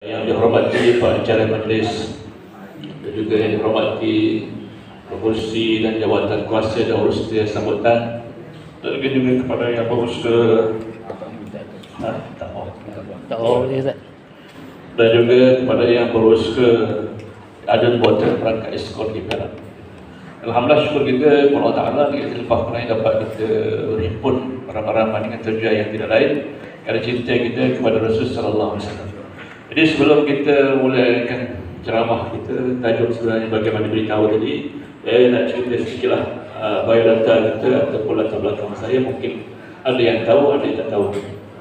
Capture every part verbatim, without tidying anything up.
Yang dihormati Pak Acara Majlis dan juga yang dihormati Pengurusi dan Jawatan Kuasa dan Urus Sambutan, dan juga kepada yang berurus ke dan juga kepada yang berurus ke Adan Buatan Perangkat Eskol di Perak. Alhamdulillah, syukur kita kepada Allah Ta'ala kita lepas pernah dapat kita berhimpun ramai-ramai dengan tujuan yang tidak lain kerana cinta kita kepada Rasul Sallallahu Alaihi Wasallam. Jadi sebelum kita mulakan ceramah kita, tajuk sebenarnya bagaimana beritahu tadi, saya nak cerita sedikitlah uh, biodata kita ataupun latar belakang saya. Mungkin ada yang tahu, ada yang tak tahu.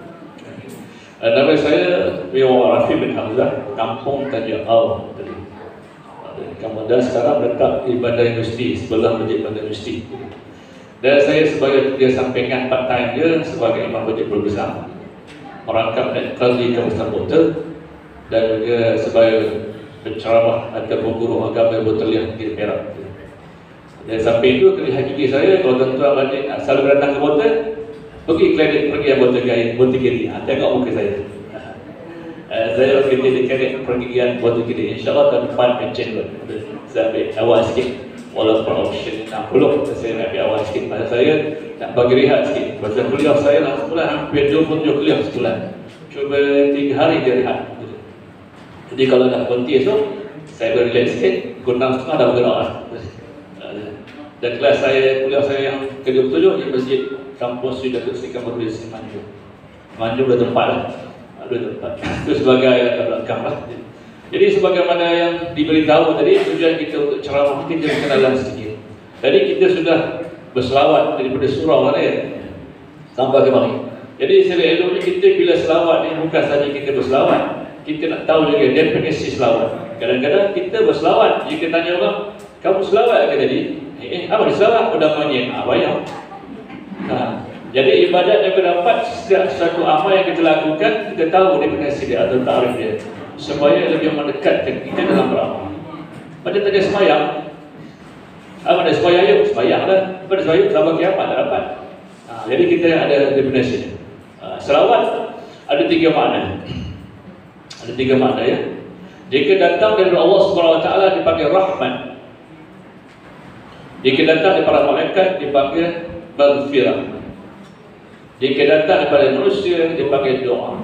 Uh, nama saya Miwa Rafi bin Hamzah, Kampung Tanjung Al. Kemudian sekarang letak di Bandar Universiti, sebelah Masjid Bandar Universiti. Dan saya sebagai kerja sampingan part time dia sebagai imam masjid berbesar, merangkap dan qadhi Kawasan Botol, dan juga sebagai penceramah ataupun guru agama yang berteliah di Perak. Dan sampai itu kerja hakiki saya, kalau tuan-tuan adik nak selalu datang ke Botol, pergi klinik pergi yang Botol Gaya, Botol Giri, tengok muka saya. Uh, saya kerja di klinik pergian Botol Giri, insyaAllah tahun depan pencen pun. Saya ambil awal sikit, walaupun option enam puluh, saya nak ambil awal sikit. Pasal saya nak bagi rehat sikit. Pasal kuliah saya lah sebulan, hampir dua puluh tujuh kuliah sebulan. Cuba tiga hari dia rehat. Jadi kalau dah berhenti esok, saya berrelax sikit, pukul enam tiga puluh dah bergerak lah. Dan kelas saya, kuliah saya yang ke dua puluh tujuh di Masjid Kampus Sri Datuk Seri Kamaruddin Manjung. Manjung dah tempat lah. Ada tempat. Itu sebagai latar belakang lah. Jadi sebagaimana yang diberitahu tadi, tujuan kita untuk ceramah kita berkenalan sedikit. Tadi kita sudah berselawat daripada surah mana ya? Sampai ke mari. Jadi seleloknya kita bila selawat ni bukan saja kita berselawat, kita nak tahu juga definisi selawat. Kadang-kadang kita berselawat, jika tanya orang, kamu selawat ke tadi? Eh, apa selawat? Pada monyet, ah, bayar. Nah, jadi ibadat yang berdapat setiap satu amal yang kita lakukan, kita tahu definisi dia atau tarikh dia, supaya lebih mendekatkan kita dalam beramal. Pada tadi sembahyang, apa ada sembahyang yuk? Sembahyang lah. Pada sembahyang sampai kiamat tak dapat. Nah, jadi kita ada definisi dia. Uh, selawat ada tiga makna. Ada tiga makna ya. Jika datang dari Allah Subhanahu Wa Taala dipanggil rahmat. Jika datang daripada malaikat dipanggil maghfirah. Jika datang daripada manusia dipanggil doa.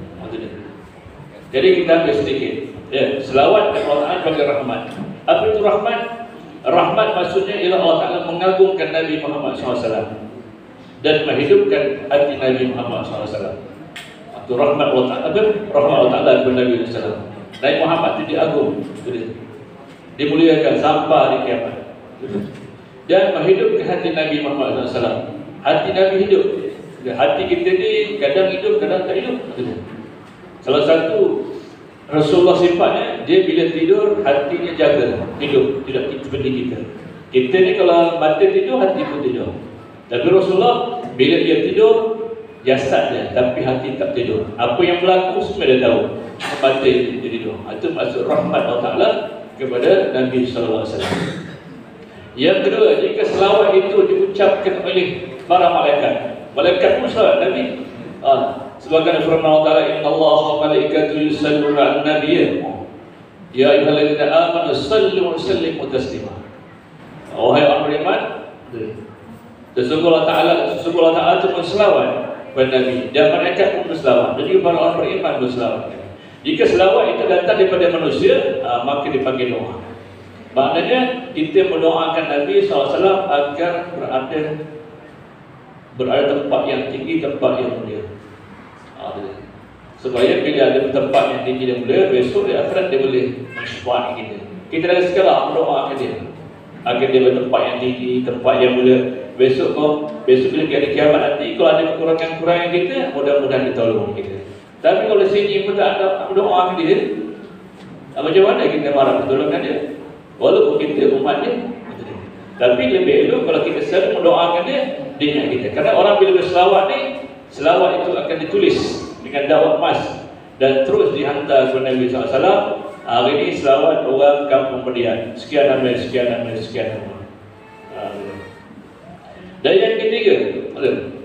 Jadi kita ambil sedikit. Ya, selawat kepada Allah Taala dipanggil rahmat. Apa itu rahmat? Rahmat maksudnya ialah Allah Taala mengagungkan Nabi Muhammad shallallahu alaihi wasallam dan menghidupkan hati Nabi Muhammad shallallahu alaihi wasallam. Itu rahmat Allah Ta'ala, rahmat Allah Ta'ala kepada Nabi shallallahu alaihi wasallam. Nabi Muhammad itu diagung, dimuliakan sampai di kiamat. Dan menghidupkan hati Nabi Muhammad shallallahu alaihi wasallam. Hati Nabi hidup. Hati kita ni kadang hidup, kadang tak hidup. Salah satu Rasulullah sifatnya, dia bila tidur hatinya jaga, hidup, tidak seperti kita. Kita ni kalau mata tidur, hati pun tidur. Tapi Rasulullah bila dia tidur, jasad dia, tapi hati tak tidur. Apa yang berlaku semua dia tahu. Mata dia tidur. Itu maksud rahmat Allah Ta'ala kepada Nabi Sallallahu Alaihi Wasallam. Yang kedua, jika selawat itu diucapkan oleh para malaikat, malaikat pun selawat Nabi. Ah, sebagaimana firman Allah Ta'ala, Inna Allah wa malaikatu yusalluna 'alan nabiy. Ya ayyuhalladzina amanu sallu wa sallimu taslima. Wahai orang beriman, sesungguhnya Allah Ta'ala, sesungguhnya Allah Ta'ala itu berselawat kepada Nabi dan malaikat pun berselawat. Jadi para orang beriman berselawat. Jika selawat itu datang daripada manusia, uh, maka dipanggil doa. Maknanya kita mendoakan Nabi shallallahu alaihi wasallam agar berada berada tempat yang tinggi, tempat yang mulia. Uh, supaya bila ada tempat yang tinggi dan mulia, besok di akhirat dia boleh mensyafaati kita. Kita dah sekarang mendoakan dia agar dia bertempat yang tinggi, tempat yang mulia. Besok kau, besok bila ada kiamat nanti, kalau ada kekurangan-kekurangan kita, mudah-mudahan ditolong kita. Tapi kalau sini pun tak ada doa dia, macam mana kita marah pertolongan dia? Walaupun kita umat dia, tapi lebih elok kalau kita selalu mendoakan dia, dia ingat kita. Karena orang bila berselawat ni, selawat itu akan ditulis dengan daun emas dan terus dihantar kepada Nabi sallallahu alaihi wasallam. Hari ini selawat orang Kampung Median, sekian nama, sekian nama, sekian nama. Dan yang ketiga,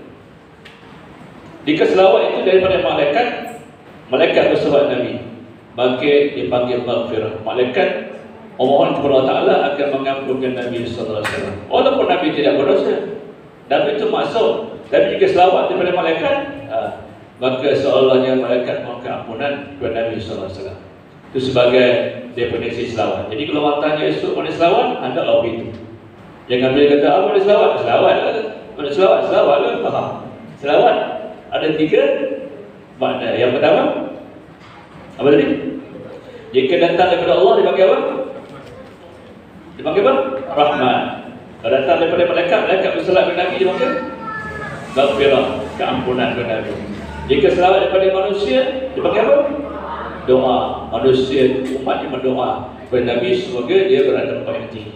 jika selawat itu daripada malaikat, malaikat berselawat Nabi. maka dipanggil maghfirah. Malaikat memohon kepada Allah Ta'ala akan mengampunkan Nabi sallallahu alaihi wasallam. Walaupun Nabi tidak berdosa, Nabi itu maksum, tapi jika selawat daripada malaikat, ha, maka seolah-olahnya malaikat mohon keampunan kepada Nabi sallallahu alaihi wasallam. Itu sebagai definisi selawat. Jadi kalau orang tanya esok mana selawat, anda tahu itu. Jangan boleh kata apa boleh selawat, selawat lah. Mana selawat, selawat lah. Faham? Selawat ada tiga makna. Yang pertama, apa tadi? Jika datang daripada Allah dipanggil apa? Dipanggil apa? Rahmat. Kalau datang daripada malaikat, malaikat berselawat kepada Nabi dipanggil maghfirah, keampunan kepada Nabi. Jika selawat daripada manusia dipanggil apa? Doa. Manusia, umat yang berdoa kepada Nabi semoga dia berada tempat yang tinggi.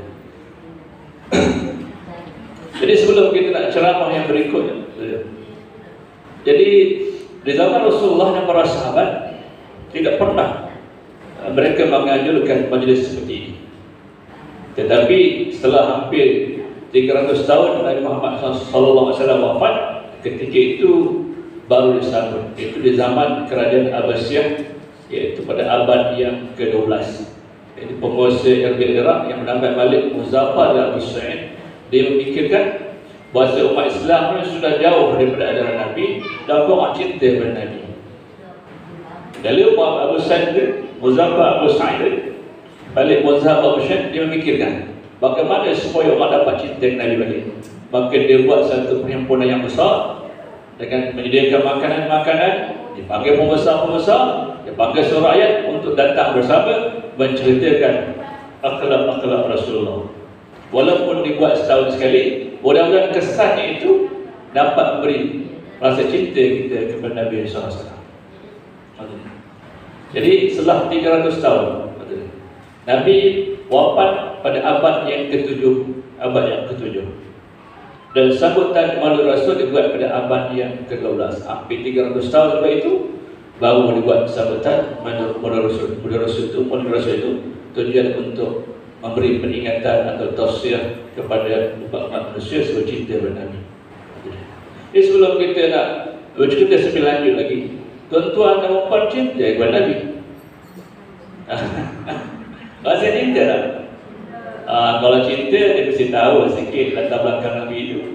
Jadi sebelum kita nak ceramah yang berikutnya, jadi di zaman Rasulullah dan para sahabat tidak pernah mereka menganjurkan majlis seperti ini. Tetapi setelah hampir tiga ratus tahun Nabi Muhammad sallallahu alaihi wasallam wafat, ketika itu baru disambut, itu di zaman kerajaan Abbasiyah, iaitu pada abad yang kedua belas. Jadi penguasa Irbil Iraq yang bernama Malik Muzaffar dan Abu Sa'id, dia memikirkan bahawa umat Islam ini sudah jauh daripada ajaran Nabi dan orang cinta kepada Nabi. Lalu Abu Sa'id, Muzaffar Abu Sa'id, Malik Muzaffar Abu Sa'id, dia memikirkan bagaimana supaya umat dapat cinta Nabi balik. Maka dia buat satu perhimpunan yang besar dengan menyediakan makanan-makanan, dipanggil pembesar-pembesar, dipanggil seluruh rakyat untuk datang bersama menceritakan akhlak-akhlak Rasulullah. Walaupun dibuat setahun sekali, mudah-mudahan kesannya itu dapat memberi rasa cinta kita kepada Nabi sallallahu alaihi wasallam. Jadi setelah tiga ratus tahun, Nabi wafat pada abad yang ketujuh, abad yang ketujuh. Dan sambutan Maulid Rasul dibuat pada abad yang kedua belas. Hampir tiga ratus tahun lepas itu baru dibuat sambutan Maulid Rasul. Maulid Rasul itu, Maulid Rasul itu tujuan untuk memberi peringatan atau tausiah kepada umat manusia sebagai cinta kepada Nabi. Jadi sebelum kita nak bercerita lebih lanjut lagi, tuan-tuan dan puan cinta kepada Nabi. Rasa cinta tak? Ah, kalau cinta dia mesti tahu sikit latar belakang Nabi itu.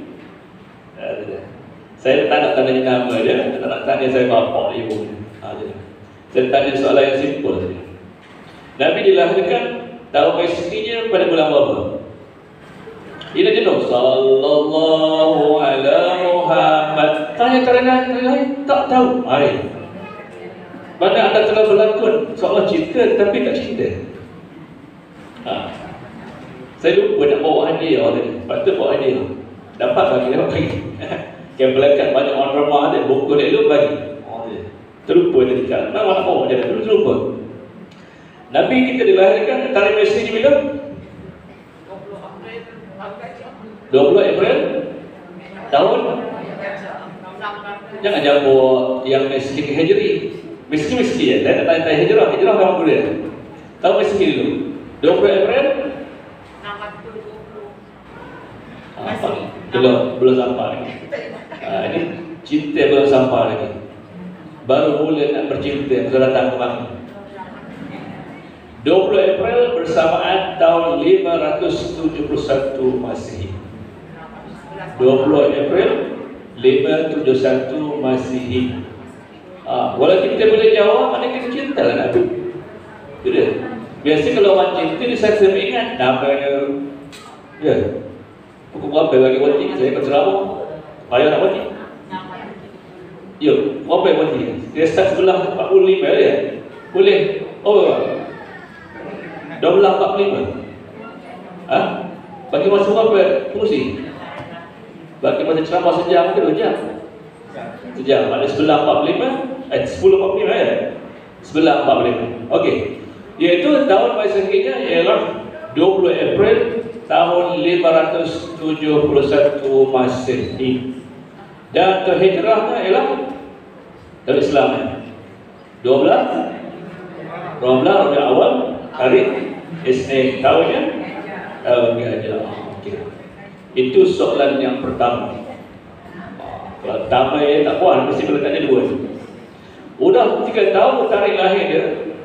Saya tak nak tanya nama dia, tak nak tanya saya bapa ibu dia. Ah, saya tanya soalan yang simple saja. Nabi dilahirkan tahun masihinya pada bulan berapa? Dia jenuh sallallahu alaihi Muhammad. Tanya kerana lain tak tahu. Hai. Mana anda telah berlakon seolah cinta tapi tak cinta. Ha. Saya lupa nak bawa hadiah tadi. Patut bawa hadiah. Dapat bagi, dapat bagi. Yang melekat banyak orang ramah ada, buku dia lu bagi. Oh, terlupa tadi kan. Nak nak bawa dia dulu terlupa. Nabi kita dilahirkan tarikh Masihi bila? dua puluh April tahun. Jangan jawab yang Masihi Hijri. Mesti-mesti ya. Saya tak tanya Hijrah. Hijrah berapa bulan? Tahun Masihi dulu. dua puluh April apa? Belum, belum sampai lagi. Ha, ini cinta belum sampai lagi. Baru mula nak bercinta, sudah datang ke kami. dua puluh April bersamaan tahun lima ratus tujuh puluh satu Masihi. dua puluh April lima ratus tujuh puluh satu Masihi. Ha, walaupun kita boleh jawab, mana kita cinta lah Nabi. Tidak. Biasa kalau orang cinta, dia saya ingat namanya. Ya. Pukul berapa bagi wati? Saya ikut ceramah. Payah nak wati? Ya, berapa wati? Dia start sebelah empat puluh lima ya? Boleh? Oh, dua belas empat puluh lima. Ha? Bagi masa berapa fungsi? Bagi masa ceramah sejam ke dua jam? Sejam. Ada sebelah empat puluh lima, eh sepuluh empat puluh lima ya? Sebelah empat puluh lima. Okey. Iaitu tahun Masihinya ialah dua puluh April tahun lima ratus tujuh puluh satu Masihi. Dan tahun hijrahnya ialah tahun Islamnya dua belas dua belas Rabiul Awal hari Isnin tahunnya tahun Hijrah. Itu soalan yang pertama. Kalau pertama ya tak puas, mesti letaknya dua. Udah ketika tahu tarikh lahir dia,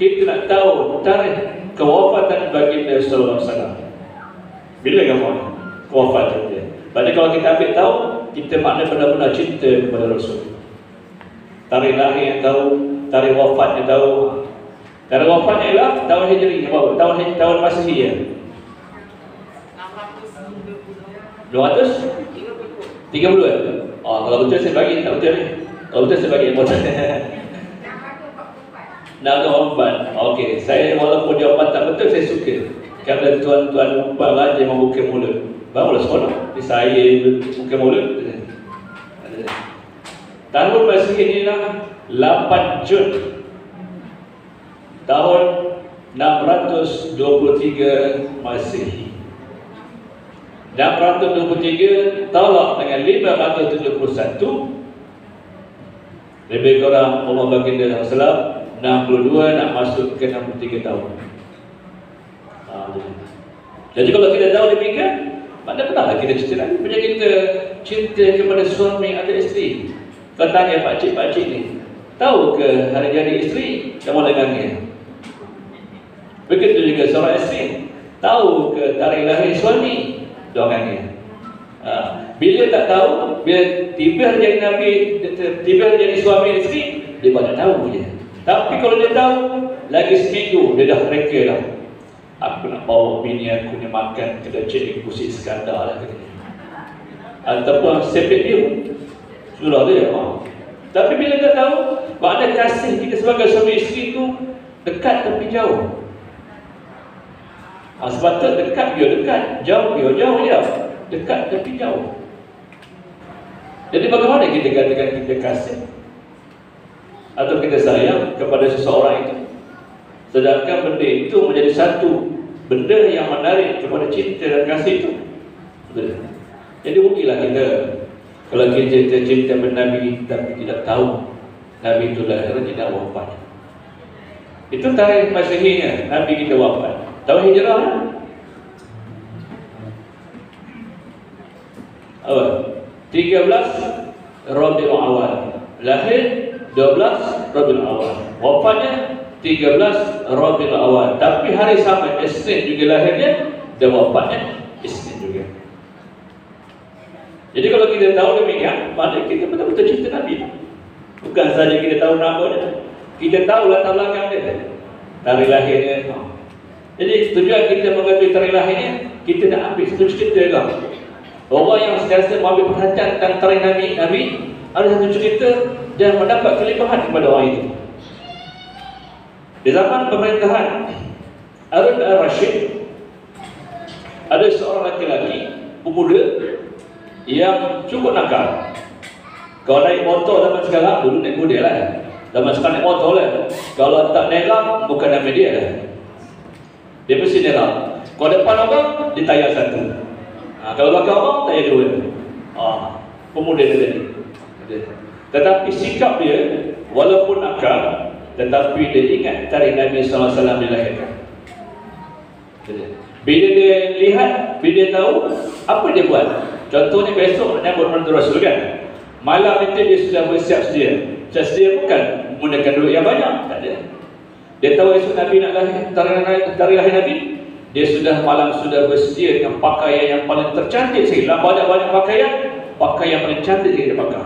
kita nak tahu tarikh kewafatan baginda sallallahu alaihi wasallam. Bila kamu kewafatan dia? Padahal kalau kita ambil tahu, kita makna benar-benar cinta kepada Rasul. Tarikh lahir yang tahu, tarikh wafatnya tahu. Tarikh wafatnya ialah tahun Hijri, berapa? Tahun tahun Masehi ya. dua ratus tiga puluh eh? Oh, kalau betul saya bagi, tak betul ni. Kalau betul saya bagi yang betul. enam ratus empat. Okey, saya walaupun jawapan tak betul, saya suka. Kerana tuan-tuan umpan raja membuka mulut. Barulah sekolah. Di saya buka mulut. Tahun Masehi ni lah lapan Jun tahun enam ratus dua puluh tiga Masehi. enam ratus dua puluh tiga tolak dengan lima ratus tujuh puluh satu, lebih kurang umur baginda sallallahu alaihi wasallam enam puluh dua nak masuk ke enam puluh tiga tahun. Ha, jadi kalau kita tahu demikian, mana pernah kita cerita lagi. Macam kita cinta kepada suami atau isteri. Kau tanya pakcik-pakcik ni, tahu ke hari jadi isteri kamu dengannya? Begitu juga seorang isteri, tahu ke tarikh lahir suami doangannya. Ha, bila tak tahu, bila tiba jadi Nabi, tiba jadi suami isteri, dia banyak tahu je. Tapi kalau dia tahu, lagi seminggu dia dah reka dah. Aku nak bawa bini aku ni makan kedai cik Kursi Iskandar lah katanya. Ataupun sepet dia sudah dia. Ha. Tapi bila dia tahu, makna kasih kita sebagai suami isteri tu dekat tapi jauh. Ha, sebab tu dekat dia dekat, jauh dia jauh dia. Dekat tapi jauh. Jadi bagaimana kita katakan kita kasih atau kita sayang kepada seseorang itu, sedangkan benda itu menjadi satu benda yang menarik kepada cinta dan kasih itu? Betul. Jadi rugilah kita kalau kita cinta kepada Nabi tapi tidak tahu Nabi itu lahir tidak wafat. Itu tarikh Masehinya Nabi kita wafat. Tahun Hijrah apa? tiga belas Rabiul Awal. Lahir dua belas Rabiul Awal. Wafatnya tiga belas Rabiul Awal. Tapi hari sama Isnin juga lahirnya dan wafatnya Isnin juga. Jadi kalau kita tahu demikian, maknanya kita betul-betul cinta Nabi. Bukan saja kita tahu namanya, kita tahu latar belakang dia, tarikh lahirnya. Jadi tujuan kita mengambil tarikh lahirnya, kita nak ambil satu cerita lah. Orang yang sentiasa mengambil perhatian tentang tarikh Nabi, Nabi ada satu cerita dan mendapat kelebihan kepada orang itu. Di zaman pemerintahan Harun al-Rashid, ada seorang laki-laki pemuda yang cukup nakal. Kalau naik motor zaman sekarang, dulu naik kuda lah. Zaman sekarang naik motor lah. Kalau tak nerang, bukan nama dia lah. Dia mesti nerang. Kalau depan orang, dia tayar satu. Ha, kalau belakang orang, tayar dua. Ha, pemuda dia tadi. Tetapi sikap dia, walaupun nakal, tetapi dia ingat tarikh Nabi sallallahu alaihi wasallam dilahirkan. Bila dia lihat, bila dia tahu, apa dia buat? Contohnya besok nak nyambut Rasul Rasul kan? Malam itu dia sudah bersiap sedia. Siap sedia bukan menggunakan duit yang banyak, tak ada. Dia tahu esok Nabi nak lahir, tarikh lahir Nabi, dia sudah malam sudah bersedia dengan pakaian yang paling tercantik sekali. Dalam banyak-banyak pakaian, pakaian yang paling cantik dia pakai.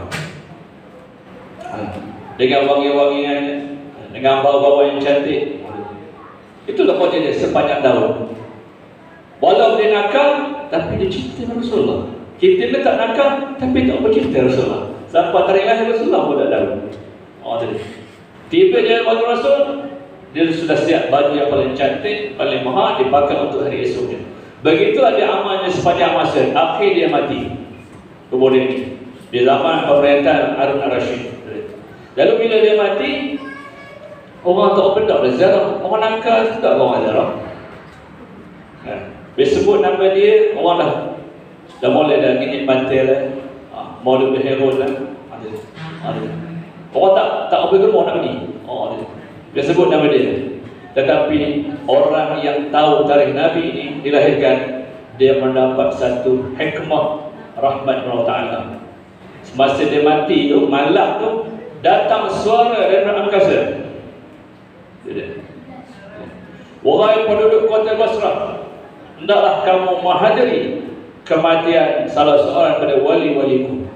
Dengan wangi-wangian, dengan bau-bau yang cantik. Itulah kerja dia sepanjang tahun. Walau dia nakal, tapi dia cinta Rasulullah. Kita ni tak nakal, tapi tak bercinta Rasulullah. Sampai tarikh lahir Rasulullah pun tak tahu. Oh, tadi. Tiba dia waktu Rasul, dia sudah siap baju yang paling cantik, paling mahal, dipakai untuk hari esoknya. Begitu ada amalnya sepanjang masa. Akhir dia mati. Kemudian ini di zaman pemerintahan Harun al-Rashid. Lalu bila dia mati, orang tak bedak dah zarah. Orang nakal tak orang zarah. Nah, bila sebut nama dia, orang dah dah mulai dah gigit mantel lah. Ha, mau lebih hero lah. Ada. Ada. Orang tak tak apa gemuk nak ni. Oh, ada. Bila sebut nama dia. Tetapi orang yang tahu tarikh Nabi ini dilahirkan, dia mendapat satu hikmah rahmat Allah Ta'ala. Semasa dia mati tu, malam tu, datang suara dari angkasa. Wahai penduduk kota Basrah, hendaklah kamu menghadiri kematian salah seorang pada wali-waliku.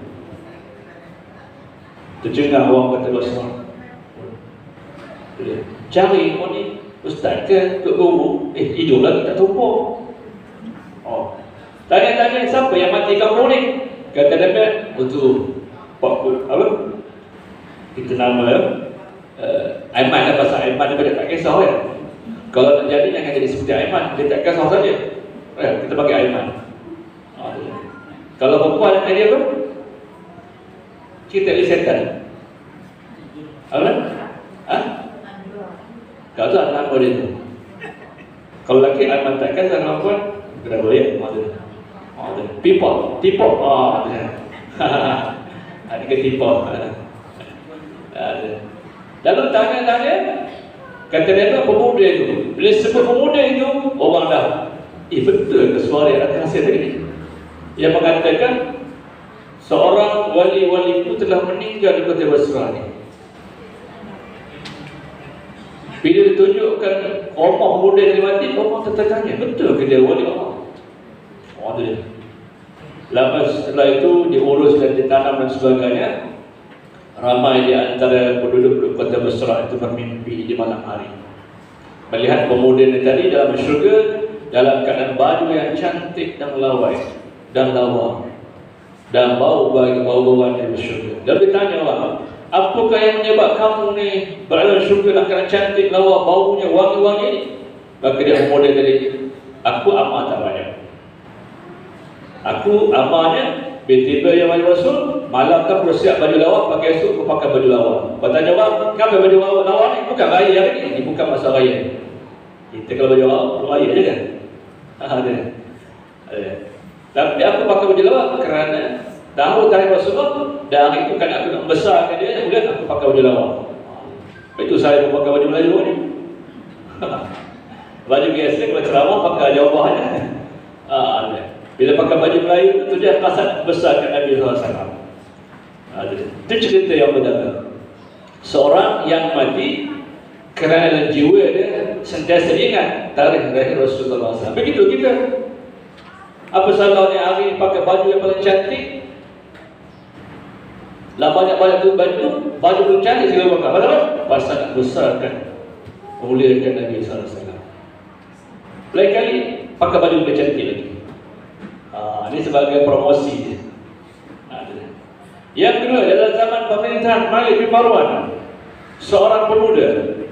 Tercengang orang kota Basrah. Cari pun ni ustaz ke, ke guru, eh hidup lagi tak tumpuk. Oh, tanya-tanya siapa yang mati kampung ni? Kata dia, betul. Pak apa? Itu nama uh, Aiman lah, pasal Aiman dia tak kisah ya. Kalau nak jadi jangan jadi seperti Aiman, dia tak kisah saja. Eh, kita pakai Aiman. Oh, kalau perempuan nak jadi apa? Kita lisetan. Apa? Hah? Kau tahu nama dia tu. Kalau lelaki Aiman tak kisah, kalau perempuan kena boleh. Oh, dia. People, people. Oh, dia. Ada ke people. Lalu tanya-tanya, kata dia tu pemuda itu. Bila sebut pemuda itu, orang dah, eh betul ke suara yang akan hasil tadi? Yang mengatakan seorang wali-wali itu telah meninggal di kota Basrah ni. Bila ditunjukkan orang pemuda yang mati, orang tertanya, betul ke dia wali Allah? Oh dia. Lepas setelah itu diurus dan ditanam dan sebagainya, ramai di antara penduduk kota Basrah itu bermimpi di malam hari melihat pemuda ini tadi dalam syurga dalam keadaan baju yang cantik dan lawai dan lawa dan bau bagi bau-bauan dari syurga. Dan ditanya orang, apakah yang menyebab kamu ni berada di syurga dalam keadaan cantik, lawa, baunya wangi-wangi ni? Maka dia pemuda tadi, aku amat tak banyak. Aku amalnya tiba-tiba yang maju Rasul, malam kan bersiap baju lawa, pakai esok aku pakai baju lawa. Bertanya orang, kenapa baju lawa, lawa ni? Bukan raya hari ni, ini bukan masa raya. Kita kalau baju lawa, raya je kan? Ada. Ada. Tapi aku pakai baju lawa kerana tahu tarikh Rasulullah, dan hari itu kan aku nak membesarkan dia, kemudian aku pakai baju lawa. Itu saya pakai baju Melayu ni. Baju biasa, kalau ceramah pakai jawabah je. Ada. Bila pakai baju Melayu itu dia kasat besarkan Nabi sallallahu alaihi wasallam. Itu cerita yang benar. Seorang yang mati kerana jiwa dia sentiasa ingat tarikh lahir Rasulullah sallallahu alaihi wasallam. Begitu kita. Apa salahnya hari ini pakai baju yang paling cantik? Lah banyak-banyak tu baju, baju tu cantik segala macam. Pasal apa? Pasal nak besarkan, muliakan Nabi sallallahu alaihi wasallam. Lain kali pakai baju lebih cantik lagi. Ha, ini sebagai promosi je. Ha, yang kedua, dalam zaman pemerintahan Malik bin Marwan, seorang pemuda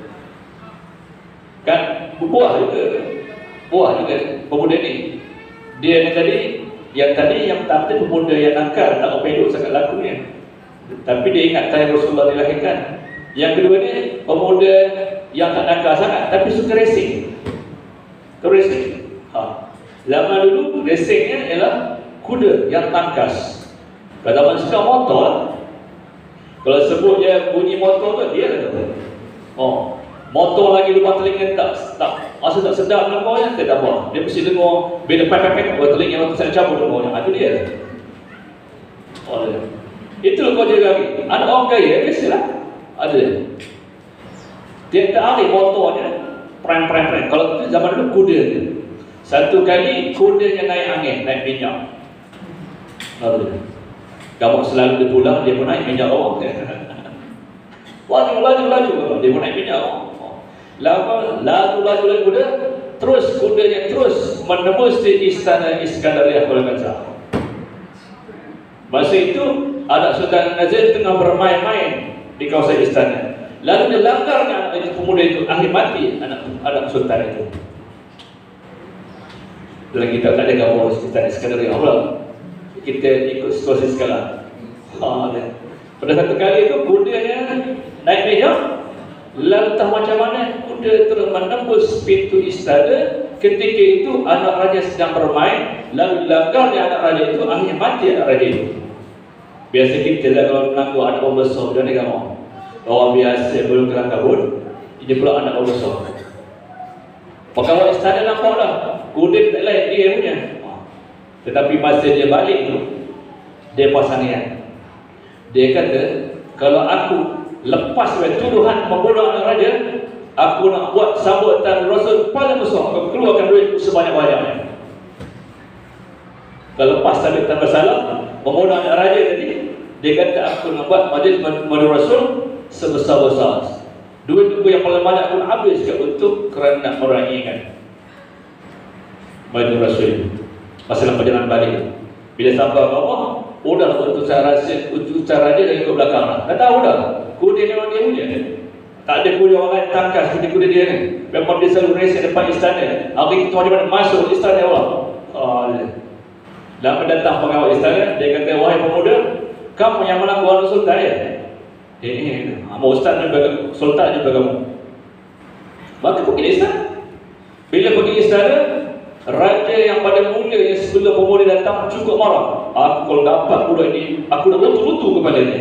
kan buah juga, buah juga pemuda ni. Dia ni tadi, yang tadi yang pertama pemuda yang nakal, tak pedok sangat lakunya. Tapi dia ingat tarikh Rasulullah dilahirkan. Yang kedua ni pemuda yang tak nakal sangat, tapi suka racing. Suka racing. Ha. Zaman dulu racingnya ialah kuda yang tangkas. Kalau zaman sekarang motor, kalau sebut dia bunyi motor tu dia kata, oh, motor lagi lubang telinga tak tak rasa tak sedap dengarnya, tak apa. Dia mesti dengar bila pepek-pepek buat telinga motor saya cabut dengarnya. Itu dia. Oh, dia. Itu kau dia lagi. Ada orang kaya biasalah. Ada. Dia tak hari motornya prem-prem-prem. Kalau tu zaman dulu kuda dia. Satu kali kudanya naik angin, naik minyak. Lalu gamuk selalu dia pulang, dia pun naik minyak orang. Laju, laju, laju, dia pun naik minyak orang. Lama, lalu, laju, laju kuda, terus kudanya terus menembus di istana Iskandariah Kuala Kancah. Masa itu, anak Sultan Nazir tengah bermain-main di kawasan istana. Lalu dia langgarnya anak pemuda itu, akhir mati anak anak Sultan itu. Dalam kitab tak ada gambar Sultan Iskandariah Allah. Kita ikut situasi sekarang. Ha, pada satu kali itu kudanya naik minyak, lalu tahu macam mana kuda terus menembus pintu istana. Ketika itu anak raja sedang bermain, lalu langgarnya anak raja itu, akhirnya mati anak raja itu. Biasa kita lah kalau menangguh anak pembesar dan agama. Orang biasa belum kelang kabut, ini pula anak pembesar. Pegawai istana nampak dah kuda tak lain dia punya. Tetapi masa dia balik tu, dia pasang niat. Dia kata, kalau aku lepas tuduhan membunuh anak raja, Aku nak buat sambutan Rasul paling besar, aku keluarkan duit sebanyak-banyaknya. Kalau lepas sambutan bersalam, pemuda anak raja tadi, dia kata aku nak buat majlis madu Rasul sebesar-besar. Duit aku yang paling banyak aku habis ke untuk kerana nak meraihkan madu Rasul. Masalah perjalanan balik, bila sampai ke rumah, udah utusan raja, utusan raja dari ke belakang lah. Dah tahu dah, kuda ni memang dia punya. Tak ada kuda orang lain tangkas seperti kuda dia ni. Memang dia selalu racing depan istana. Hari itu macam mana masuk istana Allah. Oh, dan mendatang pengawal istana, dia kata, wahai pemuda, kamu yang melaku Anu Sultan ya? Eh, eh, mau Ustaz juga, Sultan juga kamu. Maka pergi istana. Bila pergi istana, raja yang pada mula yang sebelum pemuda datang cukup marah. Aku kalau dapat budak ini, aku nak lutu-lutu kepalanya.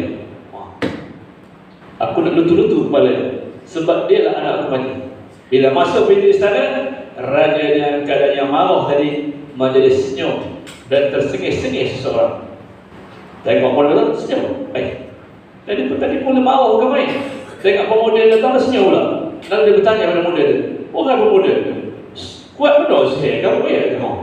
Aku nak lutu-lutu kepalanya. Sebab dia lah anak aku mati. Bila masuk pintu istana, raja yang keadaan yang marah tadi menjadi senyum dan tersengih-sengih seseorang. Tengok pemuda tu senyum. Baik. Jadi tadi mula marah ke main. Tengok pemuda datang dah senyum pula. Lalu dia bertanya pada pemuda tu, "Orang pemuda, kuat betul sihir kamu ya tengok.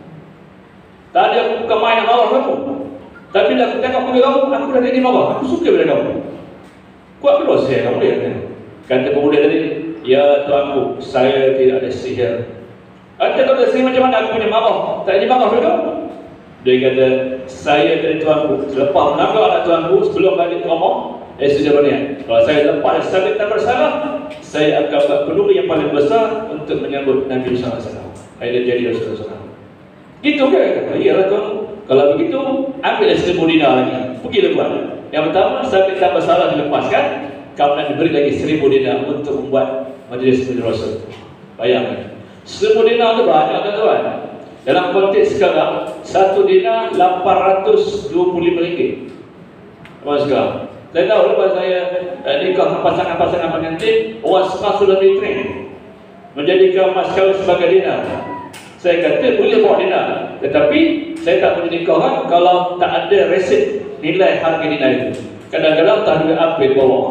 Tadi aku bukan main nak marah kamu. Tapi bila aku tengok muka kamu, aku dah jadi marah. Aku suka pada kamu. Kuat betul sihir kamu ya tengok." Kata pemuda tadi, "Ya tuanku, saya tidak ada sihir." Kata kau ada sihir macam mana aku punya marah? Tak jadi marah pada kamu? Dia kata, "Saya dari tuanku, selepas menangkap anak tuanku, sebelum balik ke rumah, eh sudah berniat, kalau saya lepas sabit tak bersalah, saya akan buat kenduri yang paling besar untuk menyambut Nabi sallallahu alaihi wasallam. Saya jadi Rasulullah sallallahu alaihi wasallam." Gitu ke? Kata, "Iyalah tuan. Kalau begitu, ambillah seribu dinar lagi. Pergilah buat. Yang pertama, sabit tak bersalah dilepaskan, kamu nak diberi lagi seribu dinar untuk membuat majlis Rasul." Bayangkan, seribu dinar itu banyak tuan-tuan. Dalam konteks sekarang, satu dinar lapan ratus dua puluh lima ringgit. Apa sekarang? Saya tahu lepas saya eh, nikah pasangan-pasangan pengantin, orang sekarang sudah ditrain menjadikan mas kawin sebagai dinar. Saya kata boleh bawa dinar, tetapi saya tak boleh nikahkan kalau tak ada resit nilai harga dinar itu. Kadang-kadang tak ada apa yang bawa.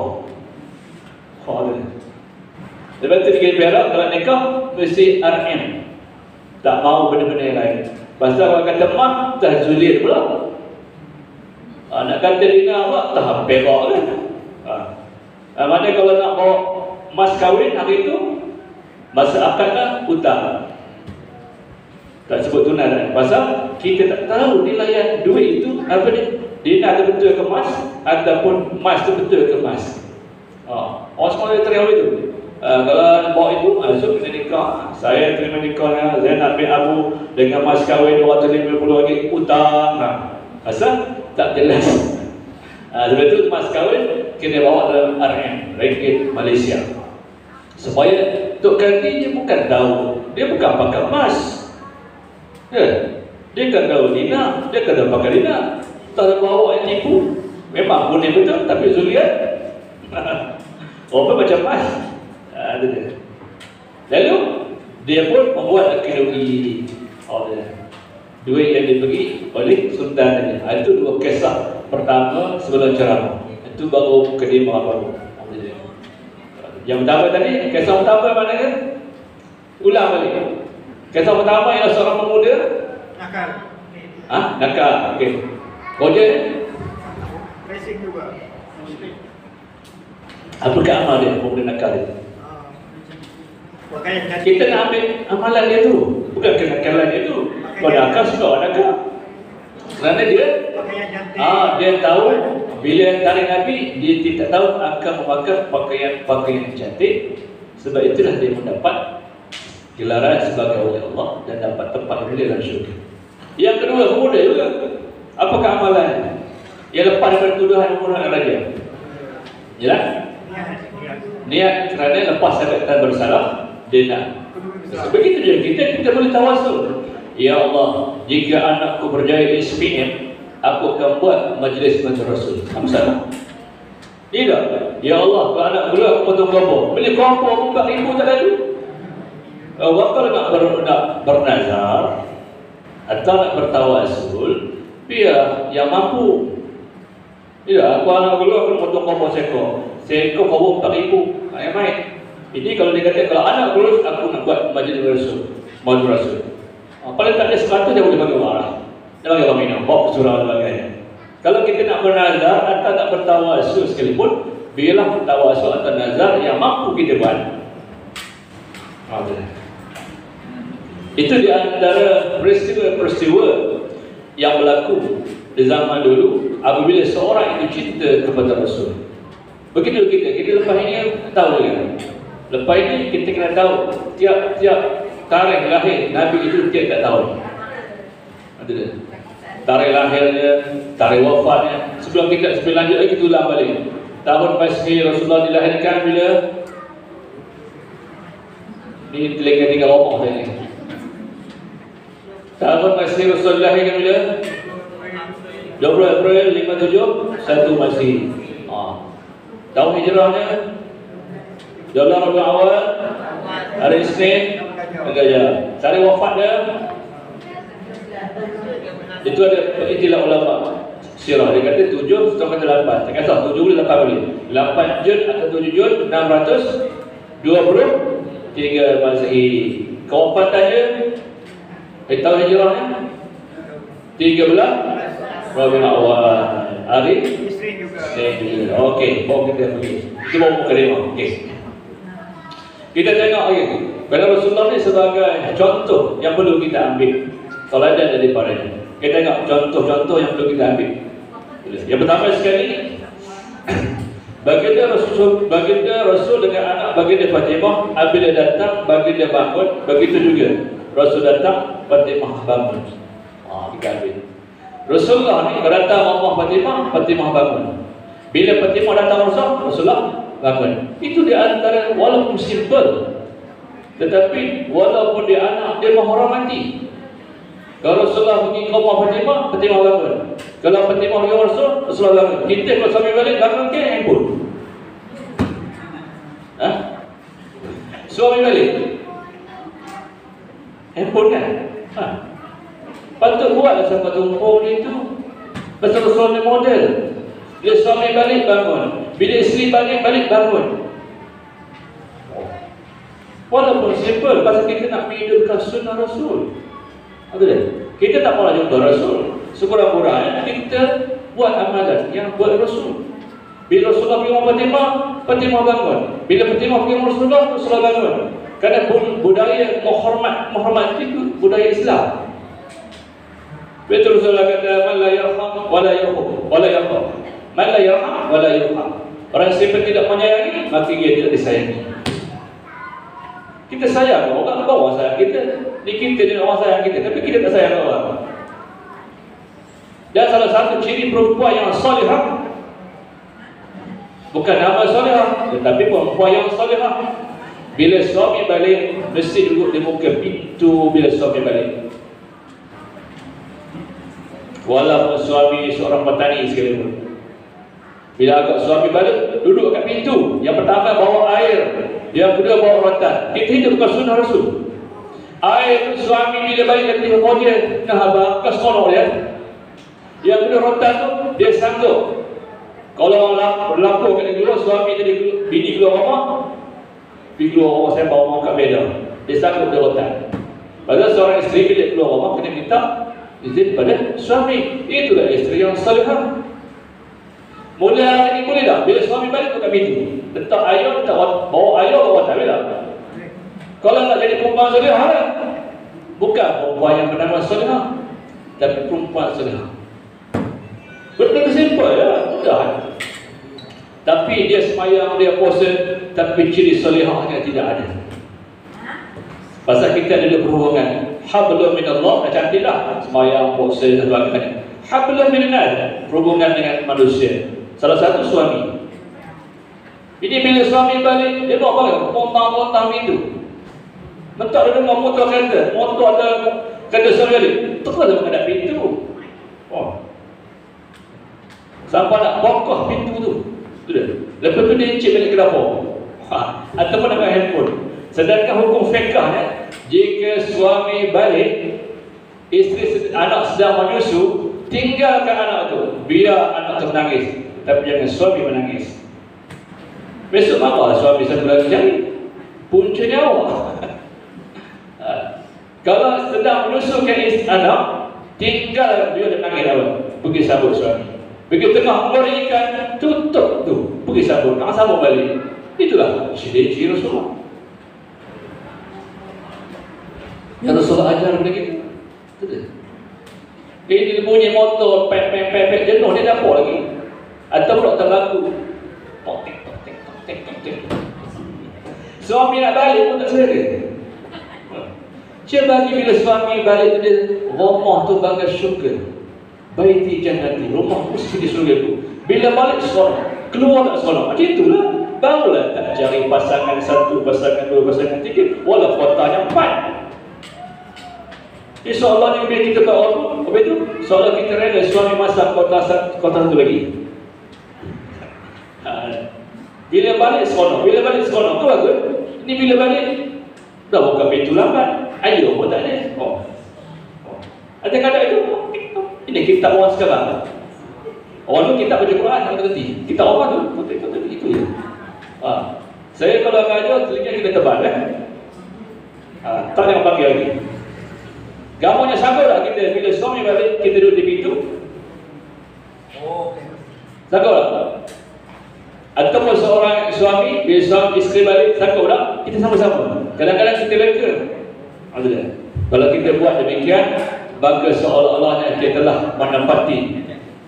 Oh, lepas itu tiga perak kalau nikah mesti R M. Tak mau benda-benda yang lain. Pasal orang kata mak, dah zulir pula. Ha, nak kata dinar pula, tak perak kan. Ha. Ha, mana kalau nak bawa mas kahwin hari itu, masa akadnya hutang. Tak sebut tunai kan. Pasal kita tak tahu nilai duit itu apa ni. Dinar itu betul ke emas, ataupun emas itu betul ke emas. Ha. Orang semua dia teriak itu. Uh, kalau bawa ibu, masuk kena nikah. Saya terima nikahnya Zainab bin Abu dengan mas kahwin dua ratus lima puluh ringgit utang. Nah, asal tak jelas. Uh, sebab itu mas kahwin kena bawa dalam R M, ringgit Malaysia. Supaya Tok Kanti dia bukan tahu, dia bukan pakai emas. Ya, dia kan tahu dinar, dia kan tahu pakai dinar. Tak bawa yang tipu. Memang boleh betul, tapi zulian. Apa macam emas? Ada dia. Lalu dia pun membuat kenduri. Oh, duit yang diberi oleh Sultan tadi. Itu dua kisah pertama sebelum ceramah. Itu baru kedima baru. Yang pertama tadi, kisah pertama mana kan? Ulang balik. Kisah pertama ialah seorang pemuda nakal. Ah, nakal. Okey. Kerja ni? Racing juga. Apakah amal dia pemuda nakal dia? Pakaian Kita nak ambil amalan dia tu, bukan kenakalan dia tu. Kalau nakal, suka nakal. Kerana dia ah, dia tahu bila tarik Nabi, dia tidak tahu akan memakai pakaian-pakaian cantik. Sebab itulah dia mendapat gelaran sebagai oleh Allah dan dapat tempat mulia dalam syurga. Yang kedua, pemuda juga. Apakah amalannya? Yang lepas daripada tuduhan membunuh raja. Yalah? Niat kerana lepas sahabat tak bersalah, dia nak. Begitu je, kita kita boleh tawasul. Ya Allah, jika anakku berjaya di S P M, aku akan buat majlis Majlis Rasul. Apa salah? Tidak. Ya Allah, kalau anak dulu aku potong kompor. Beli kompor buka ribu tak lalu. Uh, kalau nak, ber, nak bernazar atau nak bertawasul, biar yang mampu. Tidak, aku anak dulu aku potong kompor seekor. Seekor kompor empat ribu. Yang main. Ini kalau dia kata, kalau anak kurus, aku nak buat majlis rasul, majlis rasul. Ha, paling tak ada sepatu, dia boleh bagi orang lah. Dia bagi orang minum, bawa surah dan sebagainya. Kalau kita nak bernazar atau nak bertawasul sekalipun, biarlah tawasul atau nazar yang mampu kita buat. Ha, itu di antara peristiwa-peristiwa yang berlaku di zaman dulu apabila seorang itu cinta kepada Rasul. Begitu kita, kita lepas ini tahu juga. Lepas ini kita kena tahu tiap-tiap tarikh lahir Nabi itu tiap-tiap tahun. Ada tak? Tarikh lahirnya, tarikh wafatnya. Sebelum kita sebelum lanjut lagi kita ulang balik. Tahun Masehi Rasulullah dilahirkan bila? Ini telinga tiga romoh tadi. Tahun Masehi Rasulullah dilahirkan bila? dua puluh April lima puluh tujuh satu Masehi. Ha. Tahun hijrahnya dua belas Rabiul Awal hari Isnin Gajah. Tarikh wafat dia itu ada istilah ulama sirah, dia kata tujuh setengah kata lapan. Saya kata tujuh boleh lapan boleh. lapan Jun atau tujuh Jun enam ratus dua puluh tiga Masehi. Kewafatannya eh, tahun hijrahnya tiga belas Rabiul Awal hari Isnin juga. Isnin. Okey, bawa kita pergi. Kita bawa muka dia. Okey. Kita tengok lagi. Kerana Rasulullah ni sebagai contoh yang perlu kita ambil teladan daripadanya. Kita tengok contoh-contoh yang perlu kita ambil. Yang pertama sekali, baginda Rasul, baginda Rasul dengan anak baginda Fatimah apabila datang, baginda bangun. Begitu juga Rasul datang, Fatimah bangun. Ah, kita ambil. Rasulullah ni datang Mama Fatimah, Fatimah bangun. Bila Fatimah datang Rasul, Rasulullah bangun. Itu di antara walaupun simple, tetapi walaupun dia anak, dia menghormati. Kalau Rasulullah pergi ke rumah Fatimah, Fatimah bangun. Kalau Fatimah pergi ke Rasul, Rasulullah bangun. Kita kalau suami balik, bangun ke handphone? Ha? Suami balik handphone kan? Ha? Patut buatlah sampai tumpul itu. Pasal Rasulullah ni model. Bila suami balik, bangun. Bila isteri balik, balik bangun. Walaupun simple, pasal kita nak menghidupkan sunnah Rasul. Apa dia? Kita tak mahu jumpa Rasul. Sekurang-kurangnya kita buat amalan yang buat Rasul. Bila Rasulullah pergi rumah Fatimah, Fatimah bangun. Bila Fatimah pergi rumah Rasulullah, Rasulullah bangun. Kerana budaya menghormat, menghormat itu budaya Islam. Betul Rasulullah kata, man la yarham wa la yarham wa la yarham. Man la yarham wa la yarham. Orang siapa tidak menyayangi, maka dia tidak disayangi. Kita sayang orang, orang sayang kita. Ni kita dengan orang sayang kita, tapi kita tak sayang orang. Dan salah satu ciri perempuan yang salihah, bukan nama salihah, tetapi perempuan yang salihah, bila suami balik, mesti duduk di muka pintu bila suami balik. Walaupun suami seorang petani sekalipun, bila agak suami balik, duduk kat pintu. Yang pertama bawa air, yang kedua bawa rotan. Kita hidupkan sunnah Rasul. Air tu suami bila balik dari rumah dia, nah abang ke sekolah dia. Yang kedua rotan tu dia sanggup. Kalau orang berlaku kat negara, suami jadi bini keluar rumah, bini keluar rumah saya bawa orang kat beda. Dia sanggup dia rotan. Padahal seorang isteri bila keluar rumah kena minta izin pada suami. Itulah isteri yang salihah. Mula hari ini boleh tak? Bila suami balik buka pintu, letak air, letak bawa air, bawa tak boleh tak? Kalau nak jadi perempuan salihah, bukan perempuan yang bernama salihah, tapi perempuan salihah. Betul simple ya, mudah. Tapi dia semayang, dia puasa, tapi ciri salihahnya tidak ada. Pasal kita ada perhubungan hablum minallah, dah cantiklah semayang, puasa dan sebagainya. Hablum minannas, perhubungan dengan manusia. Salah satu suami. Ini bila suami balik, dia buat apa? Pontang-pontang pintu. Mentak dia dengar motor kereta, motor ada kereta suami balik, terus dia menghadap pintu. Oh. Sampai nak bongkah pintu tu. Tu dia. Lepas tu dia encik balik ke dapur. Ha. Ataupun nak main handphone. Sedangkan hukum fiqahnya, jika suami balik, isteri anak sedang menyusu, tinggalkan anak tu, biar anak tu menangis, tapi jangan suami menangis. Besok marah suami satu lagi jari. Puncanya awak. Ha. Kalau sedang menusukkan isteri anak, tinggal dia dan nangis awak, pergi sambut suami. Begitu tengah menggoreng ikan, tutup tu, pergi sambut, nak sambut balik. Itulah ciri-ciri Rasulullah. Yang Rasulullah ajar begitu. Itu dia. Ini bunyi motor, pep pep pep pep, jenuh dia dah apa lagi? Atau pula terlaku. Tok tik tok tik tok tik tok tik. Suami nak balik pun tak selera. Dia bagi bila suami balik tu dia, rumah tu bagai syurga. Baiti jannati, rumah mesti di surga tu. Bila balik sekolah, keluar tak sekolah. Macam itulah. Barulah tak cari pasangan satu, pasangan dua, pasangan tiga. Walau kotanya empat. InsyaAllah ni bila kita tak orang, apa itu? Seolah kita rela suami masak kota, kota satu lagi. Ha. Bila balik sekolah, bila balik sekolah, tu bagus. Ini bila balik, dah buka pintu lambat. Ayo pun tak ada. Oh. Oh. Ada kadang itu, ini kitab orang sekarang. Orang tu kitab baca Quran, tak berhenti. Kitab orang tu, betul-betul itu je. Ha. Saya kalau ngajar, telinga kita tebal eh? Ha. Tak nak pakai lagi. Gambarnya sama tak kita bila suami balik, kita duduk di pintu? Oh, sanggup tak? Ataupun seorang suami, bila suami isteri balik, sanggup tak? Kita sama-sama. Kadang-kadang kita leka. Ada. Kalau kita buat demikian, maka seolah-olahnya kita telah menempati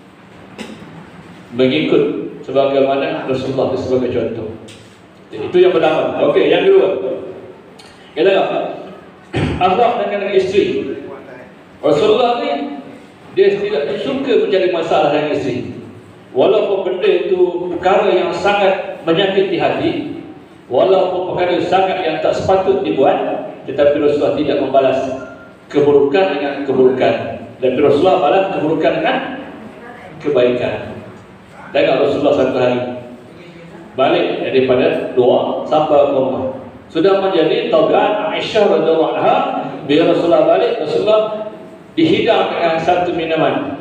mengikut sebagaimana Rasulullah itu sebagai contoh. Itu yang pertama. Okey, yang kedua. Kita lihat akhlak dengan isteri. Rasulullah ni dia tidak suka menjadi masalah dengan isteri. Walaupun benda itu perkara yang sangat menyakiti hati, walaupun perkara sangat yang tak sepatut dibuat, tetapi Rasulullah tidak membalas keburukan dengan keburukan, dan Rasulullah balas keburukan dengan kebaikan. Tengok Rasulullah satu hari balik daripada doa sampai ke rumah, sudah menjadi tabiat Aisyah radhiyallahu anha. Bila Rasulullah balik, Rasulullah dihidang dengan satu minuman.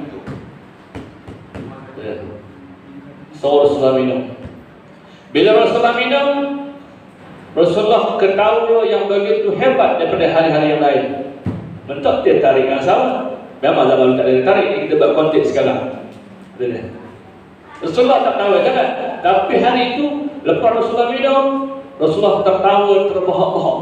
So Rasulullah minum. Bila Rasulullah minum, Rasulullah ketawa yang begitu hebat daripada hari-hari yang lain. Bentuk dia tarik yang sama. Memang zaman tak ada tarik, kita buat konteks sekarang. Rasulullah tak tahu kan? Tapi hari itu lepas Rasulullah minum, Rasulullah tertawa terbahak-bahak.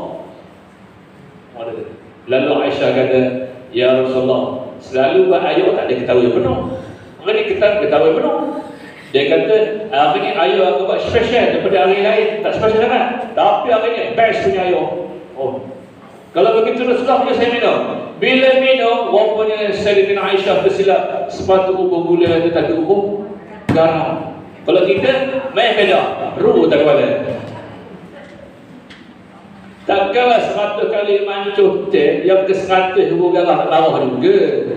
Lalu Aisyah kata, ya Rasulullah, selalu buat ayah tak ada ketawa yang penuh. Hari ni kita ketawa yang penuh. Dia kata, hari ni ayah aku buat special daripada hari lain. Tak special sangat, tapi hari ni best punya ayah. Oh, kalau begitu Rasulullah punya saya minum. Bila minum, rupanya Sayyidatina Aisyah bersilap sepatu ubur gula itu tak ada ubur garam. Kalau kita main beda, ru tak kepala. Takkanlah seratus kali mancuh teh yang ke seratus ubur garam bawah juga.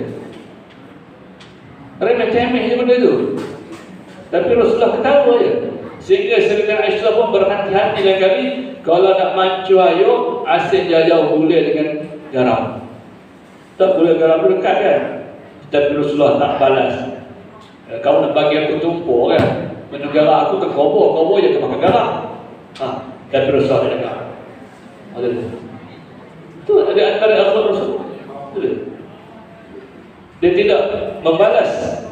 Remeh-temeh je benda tu. Tapi Rasulullah ketawa je. Sehingga Sayyidatina Aisyah pun berhati-hati lain kali kalau nak mancuh ayo, asyik jauh gula dengan garam. Tak gula garam tu dekat kan. Tapi Rasulullah tak balas. Kau nak bagi aku tumpuk kan, minum garam aku terkobor, kobor je kau makan garam. Ha, tapi Rasulullah tak cakap. Ada tu ada antara akhlak Rasulullah. Dia tidak membalas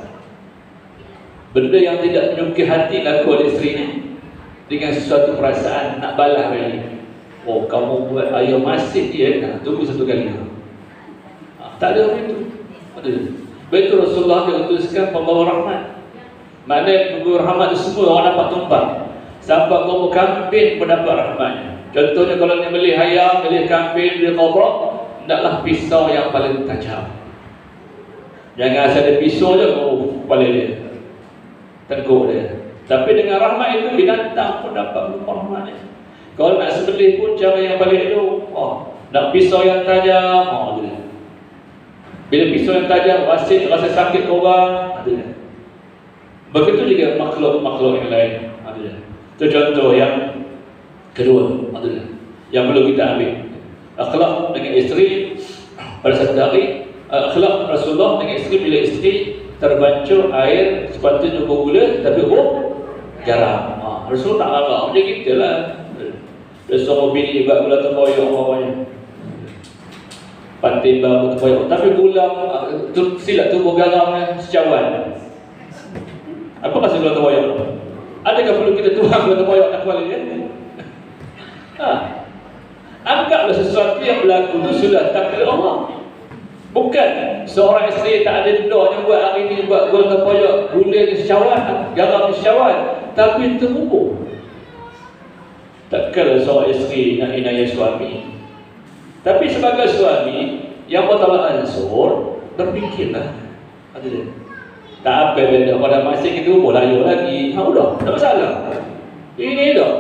benda yang tidak menyukai hati laku oleh isterinya dengan sesuatu perasaan nak balas balik. Oh, kamu buat ayam masin dia, nah, tunggu satu kali. Ha, tak ada apa itu. Ada. Betul Rasulullah dia utuskan pembawa rahmat. Maknanya pembawa rahmat itu semua orang dapat tumpang. Sampai kamu kambing pun dapat rahmatnya. Contohnya kalau dia beli ayam, beli kambing, beli kobrak, hendaklah pisau yang paling tajam. Jangan asal ada pisau je, oh, kepala dia, tengkuk dia. Tapi dengan rahmat itu, binatang pun dapat berupa rahmatnya. Kalau nak sembelih pun cara yang balik itu, oh, nak pisau yang tajam, oh, dia. Bila pisau yang tajam, wasit rasa sakit korang, ada. Begitu juga makhluk-makhluk yang lain, ada. Itu contoh yang kedua, ada. Yang perlu kita ambil. Akhlak dengan isteri pada satu hari, akhlak Rasulullah dengan isteri bila isteri terbancur air sepatutnya bergula tapi oh garam. Ha, Rasul tak marah macam kita lah. Besok bini buat gula terboyok bawahnya. Pantai bambu terboyok. Tapi gula tu, silap tubuh garamnya secawan. Apa maksud gula terboyok? Adakah perlu kita tuang gula terboyok tak kuali dia? Ha. Anggaplah sesuatu yang berlaku itu sudah takdir Allah. Bukan seorang isteri tak ada doanya buat hari ini buat gula terboyok, gula secawan, garam secawan, tapi terhubung. Takkanlah seorang isteri nak inayah suami. Tapi sebagai suami yang bertolak ansur, berfikirlah. Ada dia. Tak apa benda pada masa kita umur layu lagi. Ha udah, tak masalah. Ini dah.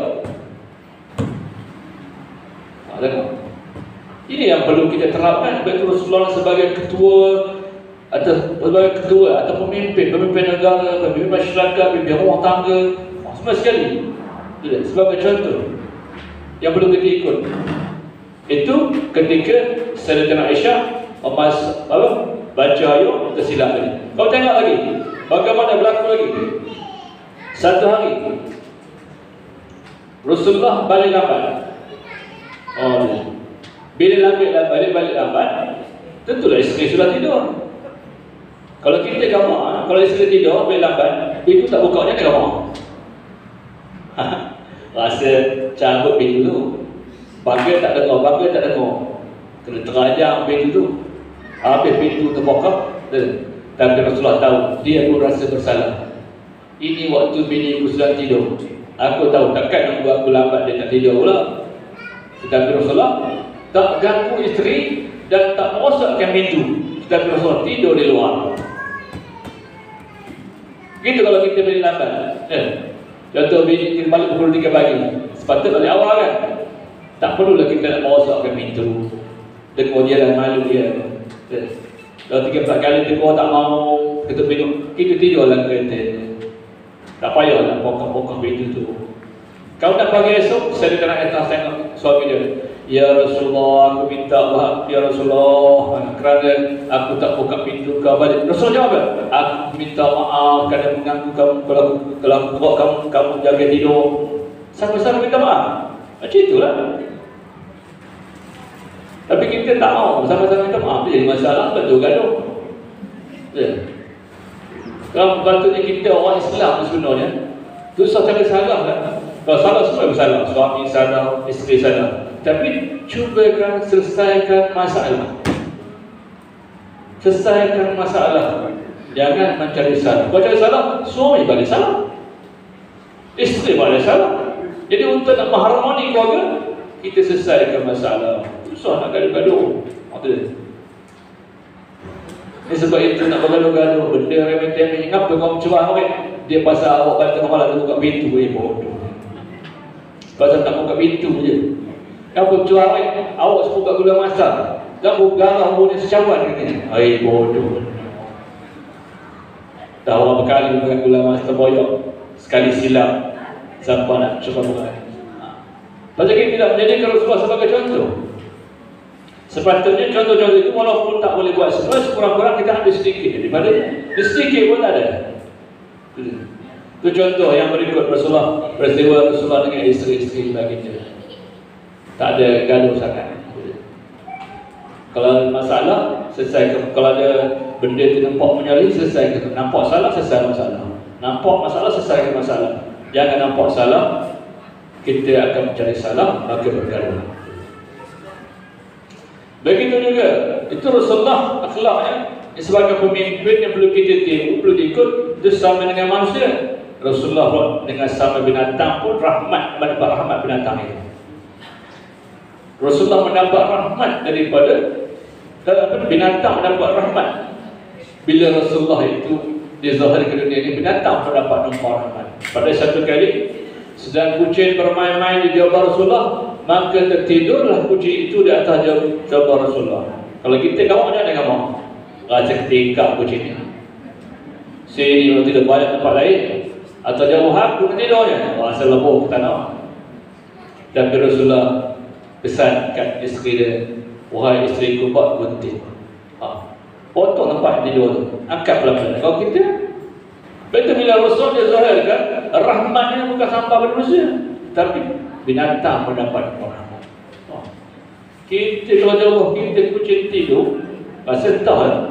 Ha tengok. Ini yang perlu kita terapkan sebagai Rasulullah sebagai ketua atau sebagai ketua atau pemimpin, pemimpin negara, pemimpin masyarakat, pemimpin rumah tangga, semua sekali. Sebagai contoh yang perlu kita ikut itu ketika Sayyidatina Aisyah emas apa baca ayat tersilap tadi. Kau tengok lagi bagaimana berlaku lagi. Satu hari Rasulullah balik lambat. Oh, bila lambat balik balik lambat, tentulah isteri sudah tidur. Kalau kita gambar, kalau isteri tidur balik lambat, pintu tak buka dia gambar. Rasa cabut pintu tu. Bangga tak dengar, bangga tak dengar. Kena terajang pintu tu. Habis pintu terbuka. Tapi Rasulullah tahu, dia pun rasa bersalah. Ini waktu bini aku sedang tidur. Aku tahu takkan nak buat aku lambat dia tak tidur pula. Tetapi Rasulullah tak ganggu isteri dan tak merosakkan pintu. Tetapi Rasulullah tidur di luar. Gitu kalau kita beli lambat. Eh. Contoh bini kita balik pukul tiga pagi, sepatutnya balik awal kan. Tak perlulah kita nak merosakkan pintu. Dengar dia dan malu dia. Kalau tiga empat kali tegur tak mau, kita pintu, kita tidur dalam kereta. Tak payah nak bongkar-bongkar pintu tu. Kau nak pagi esok, saya nak datang tengok suami dia. Ya Rasulullah, aku minta maaf ya Rasulullah kerana aku tak buka pintu kau balik. Rasulullah jawab, aku minta maaf kerana mengganggu kamu kalau kalau buat kamu kamu jaga tidur. Sama-sama minta maaf. Macam itulah. Tapi kita tak mau sama-sama minta maaf. Jadi masalah betul gaduh. Ya. Kalau patutnya kita orang Islam sebenarnya, tu sahaja salah kan. Kalau salah semua bersalah, suami salah, isteri salah. Tapi cubakan selesaikan masalah. Selesaikan masalah. Jangan mencari salah. Kalau cari salah, suami balik salah, isteri balik salah. Jadi untuk nak mengharmoni keluarga, kita selesaikan masalah. Susah nak gaduh-gaduh. Ini sebab itu nak bergaduh-gaduh. Benda remeh-temeh. Kenapa kau mencubah orang? Dia pasal awak balik tengah malam buka pintu. Eh bodoh. Pasal tak buka pintu je. Kenapa mencubah orang? Awak semua buka gula masak. Kamu garah umurnya secawan katanya. Eh bodoh. Tahu berapa kali bukan gula masak terboyok. Sekali silap sampai nak cuba buka. Pasal kita tidak menjadikan Rasulullah sebagai contoh. Sepatutnya contoh-contoh itu walaupun tak boleh buat semua, sekurang-kurang kita ambil sedikit daripada dia sedikit pun tak ada. Itu contoh yang berikut Rasulullah, peristiwa Rasulullah dengan isteri-isteri baginda. Tak ada gaduh sangat. Kalau ada masalah, selesai. Kalau ada benda itu nampak menyalih, selesai. Nampak salah, selesai masalah. Nampak masalah, selesai masalah. Jangan nampak salah, kita akan mencari salah, maka bergaduh. Begitu juga, itu Rasulullah akhlaknya sebagai pemimpin yang perlu kita tiru, perlu diikut. Itu sama dengan manusia. Rasulullah dengan sama binatang pun rahmat, mendapat rahmat binatang itu. Rasulullah mendapat rahmat daripada binatang, mendapat rahmat. Bila Rasulullah itu dizahir ke dunia ini, binatang mendapat nombor rahmat. Pada satu kali sedang kucing bermain-main di jawab Rasulullah, maka tertidurlah kucing itu di atas jawab Rasulullah. Kalau kita kawan ada dengan kawan, rasa ketingkap kucing ini. Sini kalau tidak banyak tempat lain, atau jauh aku tidurnya, rasa lebuh ke tanah. Dan Rasulullah pesankan isteri dia, wahai isteriku, buat gunting. Ha. Potong tempat tidur tu, angkat pelan-pelan. Kalau kita, betul bila Rasul dia zahirkan rahmatnya bukan sampah pada manusia, tapi binatang mendapat rahmat. Oh. Kita kalau jauh kita kucing tidur, rasa tahu kan?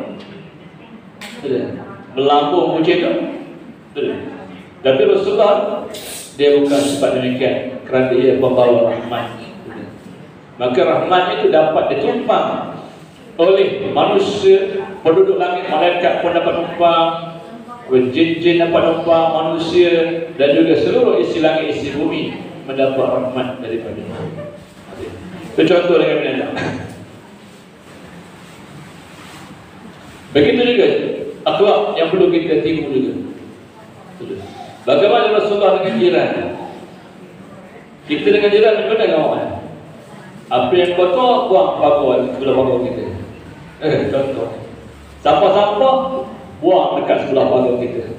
Melambung kucing tu. Tapi Rasulullah dia bukan sebab demikian, kerana dia membawa rahmat. Maka rahmat itu dapat ditumpang oleh manusia, penduduk langit, malaikat pun dapat numpang, jin-jin dapat numpang, manusia dan juga seluruh isi langit, isi bumi mendapat rahmat daripada Allah. Itu contoh dengan binatang. Begitu juga akhlak yang perlu kita tiru juga. Bagaimana Rasulullah dengan jiran? Kita dengan jiran bagaimana kawan? Apa yang kotor, buang bakul sebelah bakul kita. Eh, contoh. Sampah-sampah, buang dekat sebelah bakul kita.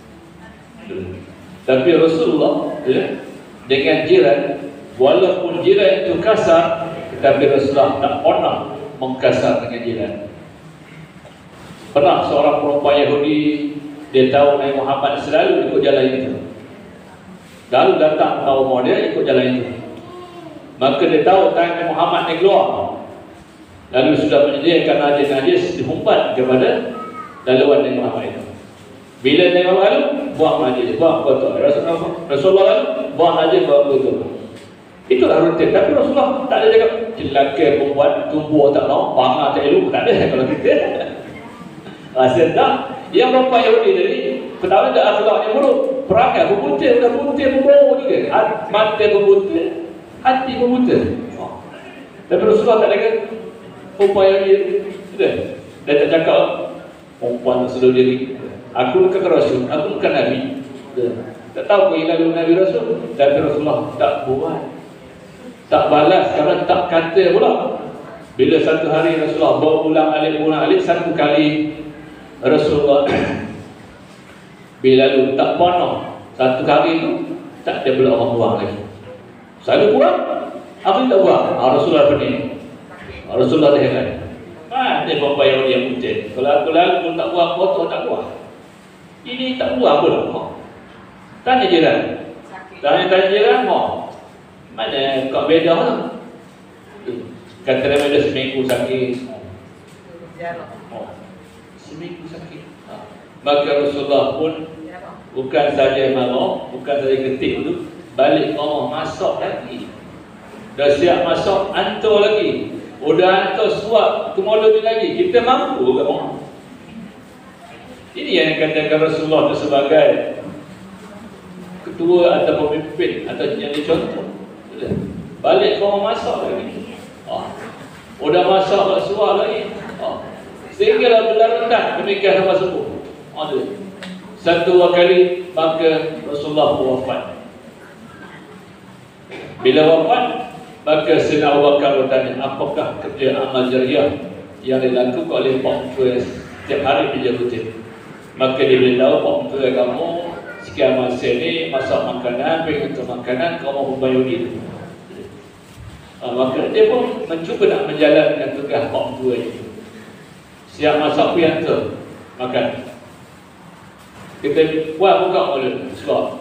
Tapi Rasulullah ya, dengan jiran, walaupun jiran itu kasar, tetapi Rasulullah tak pernah mengkasar dengan jiran. Pernah seorang perempuan Yahudi, dia tahu Nabi Muhammad selalu ikut jalan itu. Lalu datang tahu mau dia ikut jalan itu. Maka dia tahu Nabi Muhammad ni keluar. Lalu sudah menyediakan najis-najis dihumpat kepada laluan Nabi Muhammad itu. Bila Nabi Muhammad lalu, buang najis, buang kotor. Rasulullah, Rasulullah lalu, buang najis, buang kotor. Itulah rutin. Tapi Rasulullah tak ada cakap celaka perempuan, tumbuh tak tahu, bangga tak elok. Tak ada kalau kita. Rasa tak? Yang perempuan Yahudi tadi, pertama tak akhlak yang buruk. Perangai berbutir, dah butir berbau juga. Mata berbutir, hati berbutir. Oh. Tapi Rasulullah tak ada perempuan Yahudi. Sudah. Dia tak cakap perempuan seluruh diri. Aku bukan Rasul, aku bukan Nabi. Tak tahu ke lalu Nabi Rasul. Tapi Rasulullah tak buat, tak balas, kerana tak kata pula. Bila satu hari Rasulullah berulang alik berulang alik satu kali Rasulullah bila lalu tak pernah satu kali itu tak ada pula orang buang lagi. Selalu buang, apa tak buang? Ah, Rasulullah pening. Ah, Rasulullah dah heran. Ah, dia bapa yang dia putih. Kalau aku lalu pun tak buang, kotor tak buang. Ini tak buang pula. Oh. Tanya jiran. Tanya-tanya jiran, oh. Mana kau beda lah. Kata dia beda seminggu sakit. Oh. Seminggu sakit. Ha. Maka Rasulullah pun bukan saja marah, bukan saja ketik tu, balik ke rumah masak lagi. Dah siap masak, hantar lagi. Udah hantar suap, kemudian lagi. Kita mampu ke rumah. Ini yang dikatakan Rasulullah itu sebagai ketua atau pemimpin atau yang dicontoh. Balik ke rumah masak lagi. Ha. Udah masak suap lagi. Ha. Sehinggalah berlarutan demikian sampai sembuh. Ada satu kali maka Rasulullah wafat. Bila wafat, maka Sayyidina Abu Bakar bertanya, apakah kerja amal jariah yang dilakukan oleh Pak Tua setiap hari di Jerusalem? Maka dia beritahu, Pak Tua kamu sekian masa ini masak makanan, bagi untuk makanan, kamu membayar itu. Ha, maka dia pun mencuba nak menjalankan tugas Pak Tua itu. Siap masak pergi hantar makan. Kita buat buka mulut suap.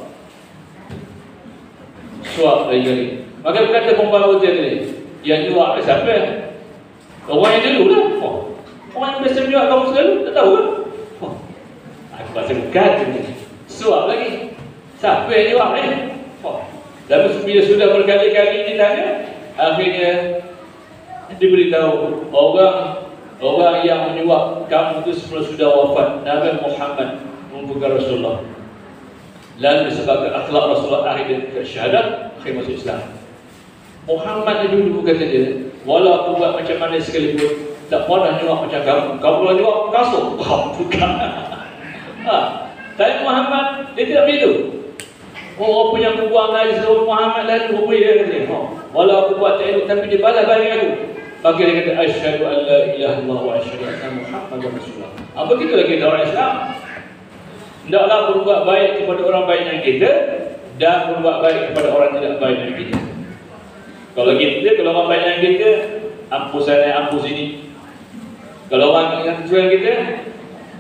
Suap lagi. Maka berkata perempuan hotel ni, yang jual siapa? Orang yang dulu lah. Oh. Orang yang biasa jual kamu selalu, tak tahu kan? Oh. Aku rasa bukan ni. Suap lagi. Siapa yang jual ni? Oh. Lalu bila sudah berkali-kali ditanya, akhirnya diberitahu orang orang yang menyuap kamu itu sebelum sudah wafat, Nabi Muhammad membuka Rasulullah. Lalu disebabkan akhlak Rasulullah akhir ke syahadat, akhir masuk Islam. Muhammad dulu kata dia, walau aku buat macam mana sekalipun, tak pernah nyuap macam kamu. Kamu kalau nyuap kasut, kau bukan. Ha. Tapi Muhammad dia tidak begitu. Oh, apa yang aku buang lagi sebelum Muhammad lalu, apa dia kata? Oh. Walau aku buat tak elok, tapi dia balas balik aku. Maka dia kata, asyhadu an la ilaha illallah wa asyhadu anna Muhammadar Rasulullah. Apa kita lagi orang Islam? Hendaklah berbuat baik kepada orang baik dengan kita dan berbuat baik kepada orang tidak baik dengan kita. Kalau kita, kalau orang baik dengan kita, ampun sana, ampun sini. Kalau orang yang tujuan kita,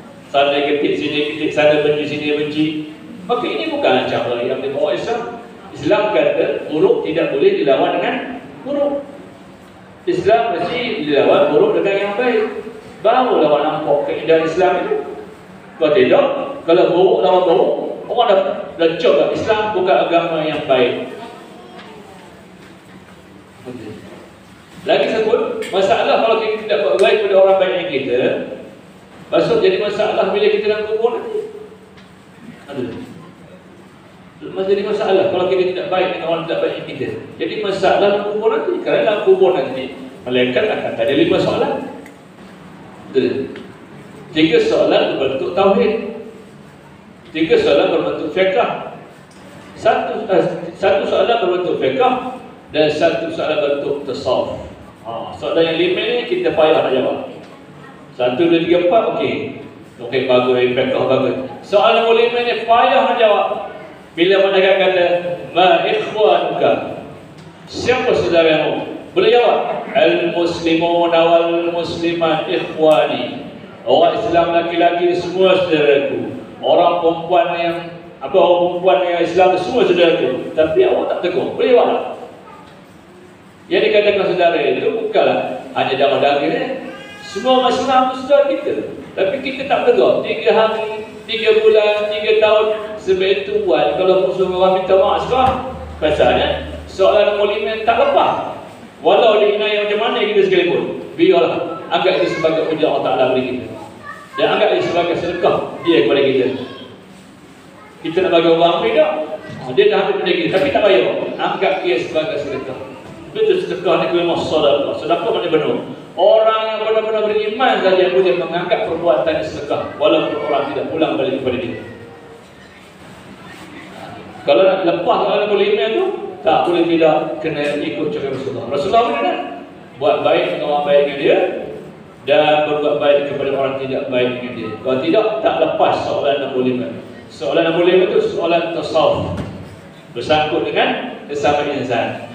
sana ketik, sini ketik, sana benci, sini benci. Maka ini bukan cara yang dibawa Islam. Islam kata buruk tidak boleh dilawan dengan buruk. Islam mesti dilawan buruk dengan yang baik. Baru lawan nampak keindahan Islam itu. Kalau tidak, kalau buruk lawan buruk, orang dah, dah cakap Islam bukan agama yang baik. Lagi sebut, masalah kalau kita tidak buat baik pada orang baik yang kita, maksud jadi masalah bila kita dalam kubur nanti. Aduh. Masih jadi masalah kalau kita tidak baik dengan orang tidak baik yang kita. Jadi masalah dalam kubur nanti. Kerana dalam kubur nanti, malaikat akan ada lima soalan. Betul. Tiga soalan berbentuk tauhid, tiga soalan berbentuk fiqh, satu satu soalan berbentuk fiqh dan satu soalan berbentuk tasawuf. Ha, soalan yang lima ni kita payah nak jawab. Satu, dua, tiga, empat, okey. Okey, bagus, fiqh bagus. Soalan nombor lima ni payah nak jawab. Bila mereka kata, ma ikhwanuka, siapa saudaramu? Boleh jawab, al-muslimuna wal-muslimat ikhwani. Orang Islam laki-laki semua saudaraku. Orang perempuan yang apa orang perempuan yang Islam semua saudaraku. Tapi awak tak tegur. Boleh jawab tak? Yang dikatakan saudara itu bukanlah hanya darah daging. Semua Islam itu saudara kita. Tapi kita tak tegur. Tiga hari, tiga bulan, tiga tahun. Sebab itu buat kalau musuh orang minta maaf sekarang. Pasalnya soalan nombor lima tak lepas. Walau diinai macam mana kita sekalipun, biarlah anggap itu sebagai ujian Allah Ta'ala beri kita. Dan anggap itu sebagai sedekah dia kepada kita. Kita nak bagi orang tidak, dia dah ambil pada kita, tapi tak bayar. Anggap dia sebagai sedekah. Betul sedekah ni kena sedekah. Sedekah maknanya benar. Orang yang benar-benar beriman saja boleh menganggap perbuatan sedekah, walaupun orang tidak pulang balik kepada dia. Kalau nak lepas orang boleh tu, tak boleh tidak kena ikut cakap Rasulullah. Rasulullah mana nak? Buat baik dengan orang baik dengan dia dan berbuat baik kepada orang tidak baik dengan dia. Kalau tidak, tak lepas soalan nombor lima. Soalan nombor lima itu soalan tasawuf, bersangkut dengan sesama insan.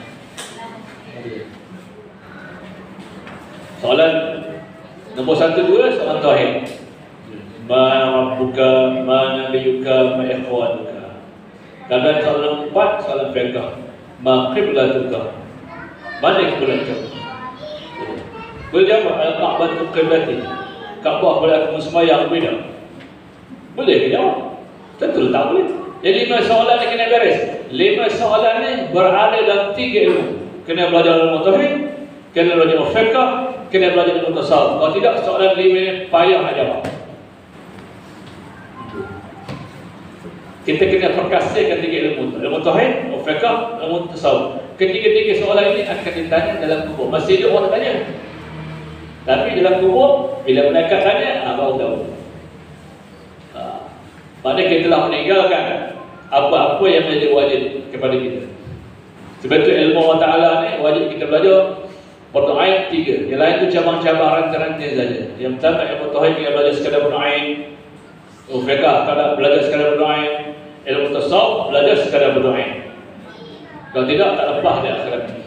Soalan nombor satu dua soalan tauhid. Ma rabbuka, ma nabiyuka, ma ikhwanuka. Dan soalan nombor empat soalan fiqh. Ma qiblatuka, mana kiblat kamu? Boleh jawab, al-Ka'bah tu qiblati. Kaabah boleh aku sembahyang beda. Boleh ke jawab? Tentu tak boleh. Jadi lima soalan ni kena beres. Lima soalan ni berada dalam tiga ilmu. Kena belajar ilmu tauhid, kena belajar ilmu fiqh, kena belajar ilmu tasawuf. Kalau tidak, soalan lima ni payah nak jawab. Kita kena perkasihkan tiga ilmu, ilmu tauhid, ilmu fiqh, ilmu tasawuf. Ketiga-tiga soalan ini akan ditanya dalam kubur. Masih ada orang tanya. Tapi dalam kubur, bila malaikat tanya, ah, baru tahu. Ha. Maknanya kita telah meninggalkan apa-apa yang menjadi wajib kepada kita. Sebab itu ilmu Allah Ta'ala ni wajib kita belajar. Berdoa tiga. Yang lain itu cabang-cabang rantai-rantai saja. Yang pertama ilmu tauhid kita belajar sekadar berdoa. Ilmu fiqh kalau belajar sekadar berdoa. Ilmu tasawuf belajar sekadar berdoa. Kalau tidak, tak lepas dia akhirat ini.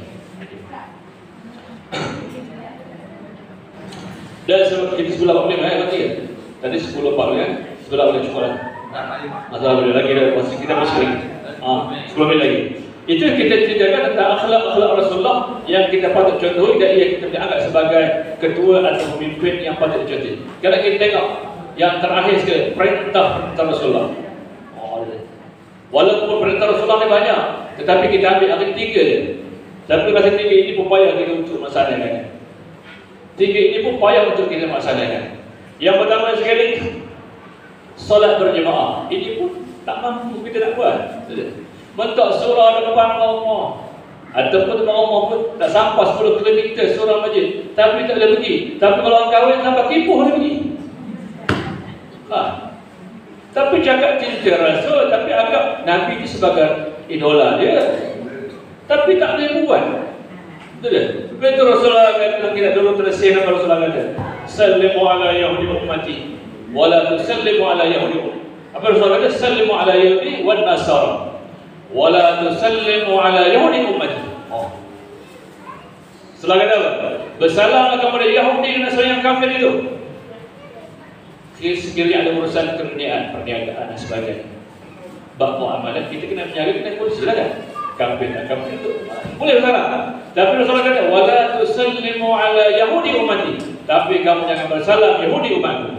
Dan kita sebelah empat puluh lima berarti ya? Tadi sepuluh empat puluh lima, sebelah boleh cukup lah. Masalah boleh lagi dah, masih kita masih lagi. Ah, sepuluh minit lagi. Itu kita ceritakan tentang akhlak-akhlak Rasulullah yang kita patut contohi dan ia kita dianggap sebagai ketua atau pemimpin yang patut dicontohi. Kalau kita tengok yang terakhir sekali, perintah Rasulullah. Walaupun perintah Rasulullah ni banyak, tetapi kita ambil ada tiga je. Tapi rasa tiga ini pun payah kita untuk melaksanakan. Tiga ini pun payah untuk kita melaksanakan. Yang pertama sekali, solat berjemaah. Ini pun tak mampu kita nak buat. Mentok surah depan rumah, ataupun depan rumah pun tak sampai sepuluh kilometer surah masjid. Tapi tak boleh pergi. Tapi kalau orang kahwin sampai kipuh boleh pergi. Ha. Tapi cakap cinta Rasul, tapi anggap Nabi itu sebagai idola dia. Tapi tak boleh buat. Betul. Betul Rasulullah kata, kita dulu tersihat nama Rasulullah kata, sallimu ala yahudi ummati, wala tusallimu ala yahudi. Apa Rasulullah kata? Sallimu ala yahudi wal nasara, wala tusallimu ala yahudi ummati. Oh. Setelah kata apa? Bersalahlah kepada Yahudi dan Nasrani yang kafir itu. Sekiranya ada urusan kerniaan, perniagaan dan sebagainya, bab muamalah kita kena menjaga, kita pun silakan. Kafir, kafir itu boleh salah. Tapi Rasulullah kata, wala tusallimu ala Yahudi ummati. Tapi kamu jangan bersalam Yahudi umatku.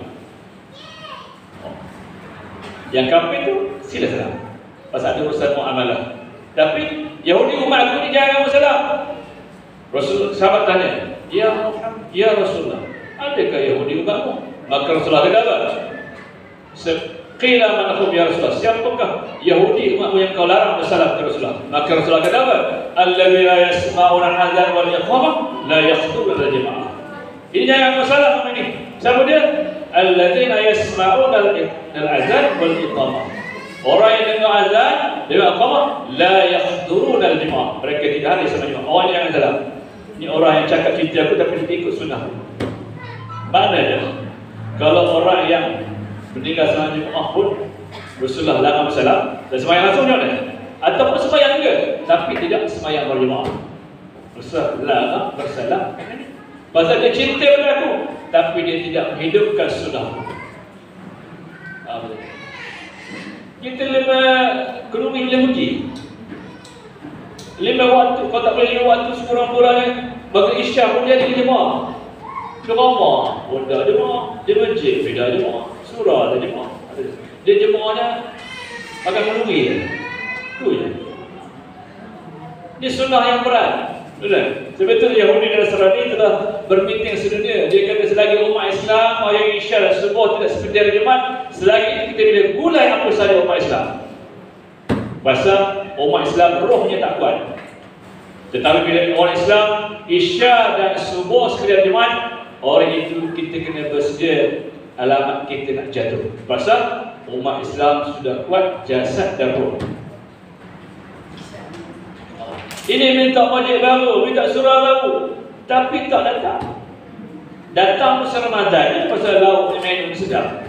Yang kafir itu sila salam. Pasal ada urusan muamalah. Tapi Yahudi umatku ni jangan bersalam. Rasul sahabat tanya, ya Muhammad, ya Rasulullah, adakah Yahudi umatmu? Maka Rasulullah kata apa? Qila man akhum ya Rasulullah, siapakah Yahudi umatmu yang kau larang bersalam ke Rasulullah? Maka Rasulullah kata apa? Alladzina yasma'una al-azan wal iqamah la yakhdhuruna al-jamaah. Ini jangan bersalam ini. Siapa dia? Alladzina yasma'una al-azan wal iqamah. Orang yang dengar azan, dengar iqamah, la yakhdhuruna al-jamaah. Mereka tidak hadir sama jemaah. Orang yang salah. Ini orang yang cakap cerita aku tapi dia ikut sunnah. Maknanya, kalau orang yang meninggal salat Jumaat pun Rasulullah larang bersalam dan sembahyang langsung dia ada. Ataupun sembahyang juga tapi tidak sembahyang berjemaah. Rasulullah larang bersalam. Pasal dia cinta pada aku tapi dia tidak menghidupkan sunnah. Kita lima kerumi lima pergi. Lima waktu, kau tak boleh lima waktu sekurang-kurangnya bagi isyak pun dia di jemaah. Di rumah, benda jemaah, di masjid, beda jemaah. Surah ada jemaah. Dia jemaahnya akan merugi. Itu je. Ini sunnah yang berat. Betul? Sebetulnya Yahudi dan Nasrani telah bermeeting sedunia. Dia kata selagi umat Islam, ayat Isya dan semua tidak seperti hari Jumaat, selagi itu kita boleh gulai apa sahaja umat Islam. Pasal umat Islam rohnya tak kuat. Tetapi bila orang Islam Isya dan subuh sekalian Jumaat, orang itu kita kena bersedia alamat kita nak jatuh. Pasal umat Islam sudah kuat jasad dan roh. Ini minta majlis baru, minta surah baru, tapi tak datang. Datang musim Ramadan, ini pasal lauk menu sedap.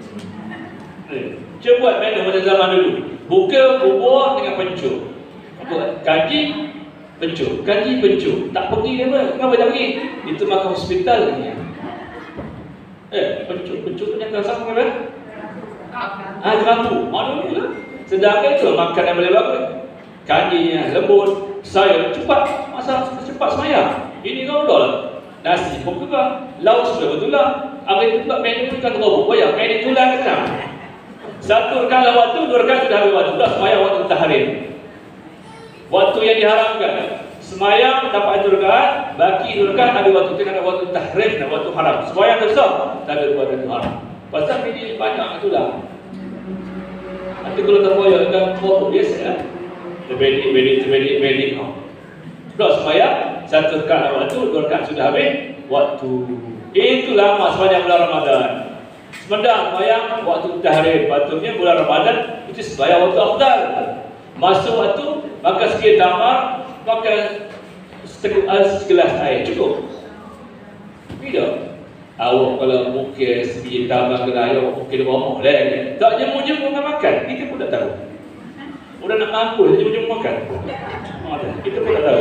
Cuba buat menu pada zaman dulu. Buka bubur dengan pencur. Apa? Kaji pencur, kaji pencur. Tak pergi dia apa? Kenapa tak pergi? Itu makan hospital ni. Eh, pencur, pencur tu yang kasar apa? Ah, kerampu. Mana ni lah? Sedangkan itu makan yang boleh bagus. Kajinya lembut, sayur cepat, masa cepat semayang. Ini kau dah lah. Nasi pun kekal, lauk sudah betul lah. Apa itu tak menu itu kan terobok. Bayar, menu itu lah kena. Satu rekan lah waktu, dua rekan sudah habis waktu. Dah semayang waktu tahrim. Waktu yang diharamkan. Semayang dapat satu rekan, baki dua rekan ada waktu tengah ada waktu tahrim dan waktu haram. Semayang besar, tak ada waktu haram. Pasal ini banyak itulah. Nanti kalau tak boleh akan kotor biasa lah. Terbedik, bedik, terbedik, bedik. Dah semayang, satu rekan waktu, dua rekan sudah habis waktu. Itu lama sepanjang bulan Ramadan. Semedang semayang waktu tahrim. Patutnya bulan Ramadan itu sebayang waktu afdal. Masuk waktu, maka sikit tamar, maka segelas air cukup. Tidak. Awak kalau mungkin sikit tamar kena air, mungkin ngomong lah. Tak jemu-jemu nak makan, kita pun tak tahu. Udah nak mampu, jemu-jemu makan. Kita pun tak tahu.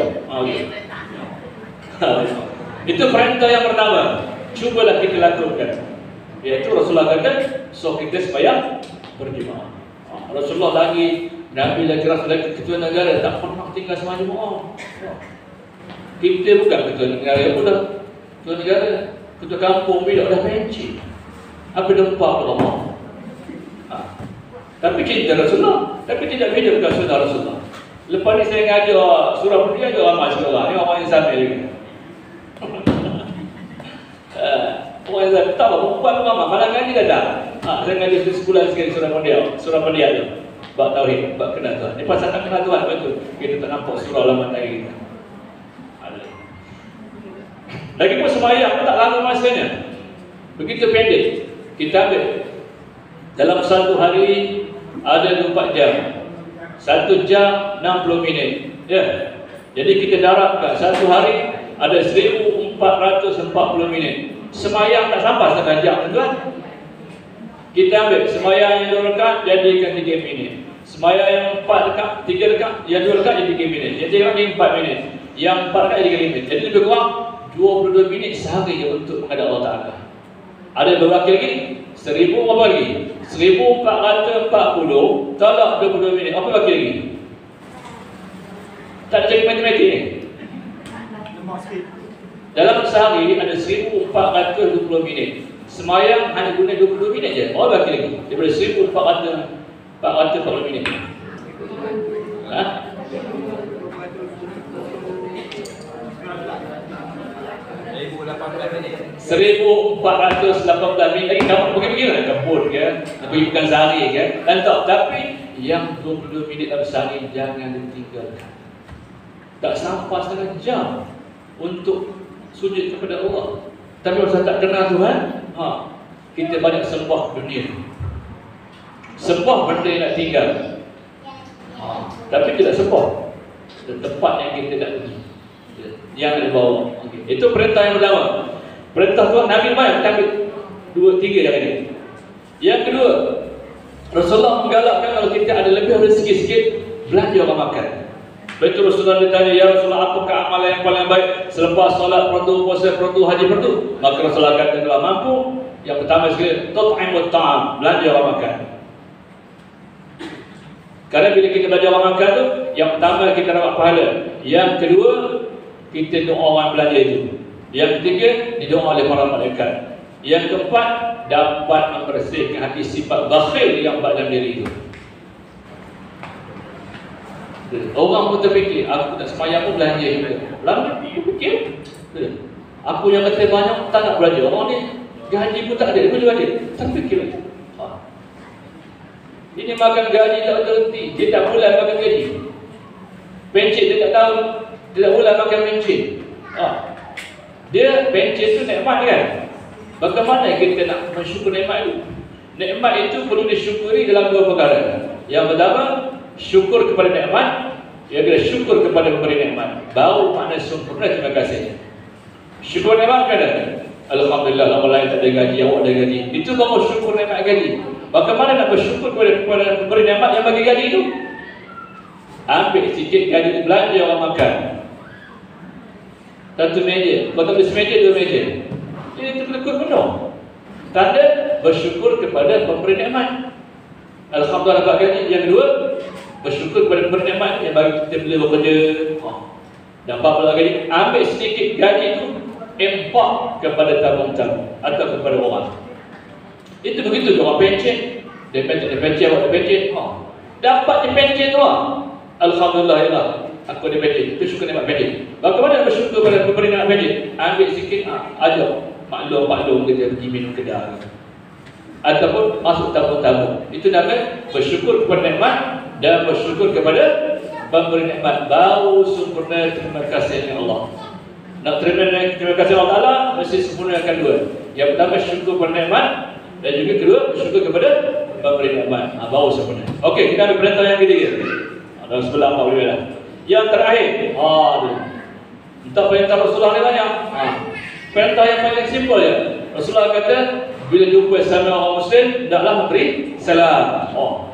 Itu perintah yang pertama. Cubalah kita lakukan. Iaitu Rasulullah kata, so kita supaya berjemaah. Rasulullah lagi, Nabi lagi, Rasulullah lagi ketua negara tak pernah tinggal sama jemaah. Kita bukan ketua negara, bukan ketua negara, ketua kampung bila dah benci. Apa dempak Allah? Ha. Tapi cinta Rasulullah, tapi tidak beda bukan sunnah Rasulullah. Lepas ni saya ngajar surah Pendiah juga ramai sekarang. Ini orang yang sambil lagi. Orang yang sambil, tak apa, perempuan ramai, malam ngaji datang. Ha, saya ngaji sebulan sekali surah Pendiah, surah Pendiah tu. Bab tauhid, bab kenal Tuhan. Ini pasal tak kenal Tuhan, betul. Kita tak nampak surah lama tadi kita. Lagi pun sembahyang tak lama masanya. Begitu pendek. Kita ambil dalam satu hari ada dua puluh empat jam. Satu jam enam puluh minit. Ya. Jadi kita darabkan satu hari ada seribu empat ratus empat puluh minit. Sembahyang tak sampai setengah jam, tuan. Kita ambil sembahyang yang dua rakaat jadikan tiga minit. Sembahyang yang empat rakaat, tiga rakaat, yang dua rakaat jadi tiga minit. Yang tiga rakaat empat minit. Yang empat rakaat jadi tiga minit. Jadi lebih kurang dua puluh dua minit sehari untuk menghadap Allah Ta'ala. Ada beberapa lagi, seribu apa lagi? seribu empat ratus empat puluh, tolak dua puluh dua minit. Apa lagi lagi? Tak jadi matematik ni. Dalam sehari ada seribu empat ratus dua puluh minit. Semayang hanya guna dua puluh minit je. Oh bagi lagi. Daripada seribu empat ratus empat ratus empat puluh minit. Ha? seribu empat ratus lapan belas minit lagi kamu pergi-pergi lah kebun ke, pergi bukan sehari ke, dan tak, tapi yang dua puluh dua minit dalam sehari jangan ditinggalkan. Tak sampai setengah jam untuk sujud kepada Allah. Tapi kalau tak kenal Tuhan, ha, kita banyak sembah dunia, sembah benda yang nak tinggal, ha, tapi tidak sembah tempat yang kita nak pergi, yang ada bawah. Okay. Itu perintah yang pertama. Perintah Tuhan, Nabi banyak tapi dua tiga yang ini. Yang kedua, Rasulullah menggalakkan kalau kita ada lebih rezeki sikit, belanja orang makan. Betul Rasulullah ditanya, ya Rasulullah, apakah amalan yang paling baik selepas solat fardu, puasa fardu, haji fardu? Maka Rasulullah kata, kalau mampu, yang pertama sekali, tut'imut ta'am, belanja orang makan. Karena bila kita belanja orang makan tu, yang pertama kita dapat pahala. Yang kedua, kita doa orang belanja itu. Yang ketiga, didoa oleh para malaikat. Yang keempat, dapat membersihkan hati sifat bakhil yang ada dalam diri itu. Orang pun terfikir, aku tak semayang pun belanja juga. Lama dia fikir, aku yang kata banyak tak nak belanja. Orang ni gaji pun tak ada, dia boleh belanja. Terfikir lagi. Ha. Ini makan gaji tak berhenti. Dia tak bulan makan gaji. Pencet dia tak tahu, dia tak bulan makan pencet. Ha. Dia pencet tu nikmat kan? Bagaimana kita nak mensyukur nikmat itu? Nikmat itu perlu disyukuri dalam dua perkara. Yang pertama, syukur kepada nikmat. Yang kedua, syukur kepada pemberi nikmat. Baru makna sempurna terima kasih. Syukur nikmat kan? Alhamdulillah, orang lain tak ada gaji, awak ada gaji. Itu baru syukur nikmat gaji. Bagaimana nak bersyukur kepada, kepada pemberi nikmat yang bagi gaji itu? Ambil sikit gaji belanja orang makan. Satu meja, kalau tak semeja, dua meja. Jadi itu bersyukur penuh. Tanda bersyukur kepada pemberi nikmat. Alhamdulillah dapat gaji. Yang kedua, bersyukur kepada pemberi nikmat yang bagi kita bila bekerja. Oh, dapat pula gaji. Ambil sedikit gaji itu, impak kepada tabung-tabung atau kepada orang. Itu begitu orang pencet. Dia pencet, dia pencet, dia pencet. Oh, dapat dia pencet tu lah. Alhamdulillah ya Allah. Aku ada pencet, itu syukur nikmat pencet. Bagaimana bersyukur pada pemberi nikmat pencet? Ambil sikit, ah, ajak maklum-maklum kita pergi minum kedai ataupun masuk tabung-tabung. Itu namanya bersyukur kepada nikmat dan bersyukur kepada pemberi nikmat. Baru sempurna terima kasihnya Allah. Nak terima, terima kasih Allah Ta'ala, mesti sempurnakan dua. Yang pertama syukur kepada nikmat, dan juga kedua bersyukur kepada pemberi nikmat. Ha, baru sempurna. Okey, kita ada perintah yang ketiga. Dalam sebelah empat puluh lah. Yang terakhir, ha, entah perintah Rasulullah ni banyak. Ha. Perintah yang paling simpel ya. Rasulullah kata, bila jumpa sama orang Muslim, hendaklah memberi salam. Oh.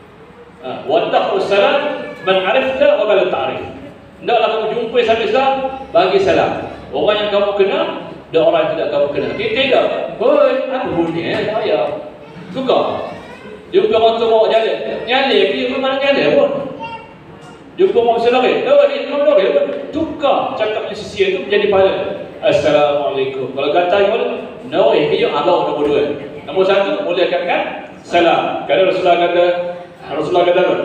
Ha. Wattaqus salam man arifta wa man ta'rif. Hendaklah kamu jumpa sama Islam, bagi salam. Orang yang kamu kenal dan orang yang tidak kamu kenal. Kita tidak. Hoi, apa bunyi eh? Tak payah. Suka. Jumpa orang tu bawa jalan. Nyala dia pun mana nyala pun. Jumpa orang saudara, oh ni kamu lori pun. Tukar cakapnya sisi itu menjadi pahala. Assalamualaikum. Kalau kata gimana? No, eh dia Allah nombor dua. Nombor satu boleh katakan salam. Kerana Rasulullah kata, Rasulullah kata apa?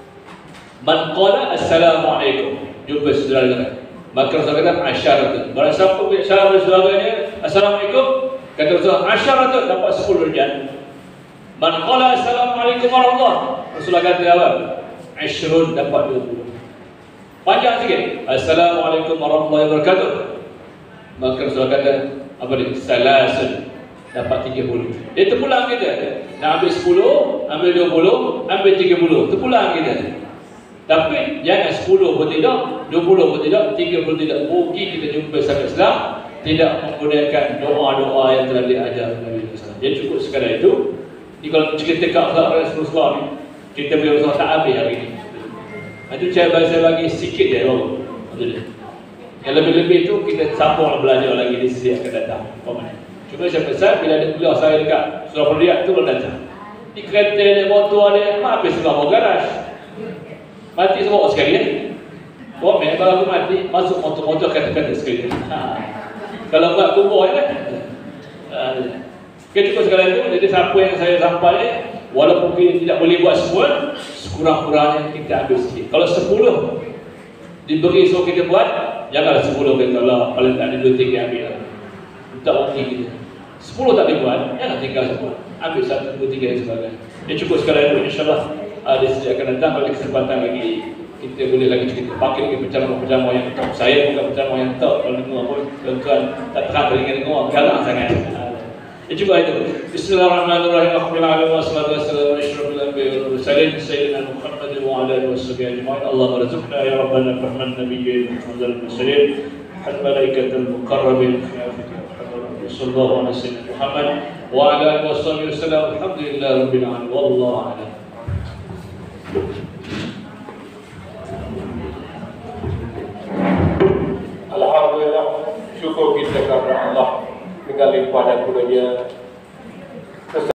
Man qala assalamualaikum. Jumpa saudara kita. Maka Rasulullah kata asyaratun. Barang siapa punya salam kepada saudaranya, assalamualaikum, kata Rasulullah asyaratun, dapat sepuluh darjat. Man qala assalamualaikum warahmatullahi. Rasulullah kata apa? Asyrun, dapat dua puluh. Panjang sikit. Assalamualaikum warahmatullahi wabarakatuh. Maka Rasulullah kata apa dia? Salasun, dapat tiga puluh. Dia terpulang kita. Nak ambil sepuluh, ambil dua puluh, ambil tiga puluh. Terpulang kita. Tapi jangan sepuluh pun tidak, dua puluh pun tidak, tiga puluh tidak. Rugi kita jumpa sahabat Islam tidak menggunakan doa-doa yang telah diajar Nabi sallallahu alaihi wasallam. Dia cukup sekadar itu. Ini kalau cerita kat Rasulullah ni, kita boleh Rasulullah tak habis hari ini. Itu saya bagi, saya bagi sikit je. Oh. Yang lebih-lebih itu kita sambung belajar lagi di sisi akan datang. Cuma saya pesan bila ada kuliah saya dekat Surah Riyadh tu belum datang. Di kereta ada, motor ada, habis semua mau garaj. Mati semua sekali ya. Komen kalau aku mati masuk motor-motor kata-kata sekali. Ha. Kalau buat kubur kan. Ha. Okay, cukup sekali itu. Jadi siapa yang saya sampai, walaupun kita tidak boleh buat semua, sekurang-kurangnya kita ambil sikit. Kalau sepuluh diberi so kita buat, janganlah sepuluh kata Allah, paling tak ada dua tiga ambil. Tak okey kita. Sepuluh tak boleh buat, jangan tinggal semua. Ambil satu, dua, tiga dan sebagainya. Ya cukup sekali itu. InsyaAllah ada sejak akan datang pada kesempatan lagi. Kita boleh lagi cerita pakai lagi penceramah-penceramah yang top. Saya bukan penceramah yang top. Kalau dengar pun tuan-tuan tak terang telinga dengar, galak sangat. Ya cuba itu. Bismillahirrahmanirrahim. Alhamdulillah wassalatu wassalamu ala asyrafil anbiya'i wal mursalin sayyidina Muhammad wa ala alihi washabbihi ajma'in. Allahumma rzuqna ya rabbana fahman nabiyyin wal mursalin hal malaikatul muqarrabin fi afika sallallahu alaihi wasallam Muhammad wa ala alihi washabbihi wasallam. Alhamdulillah rabbil alamin. Wallahu a'lam. Alhamdulillah, syukur kita kepada Allah dengan limpahan dan kurnia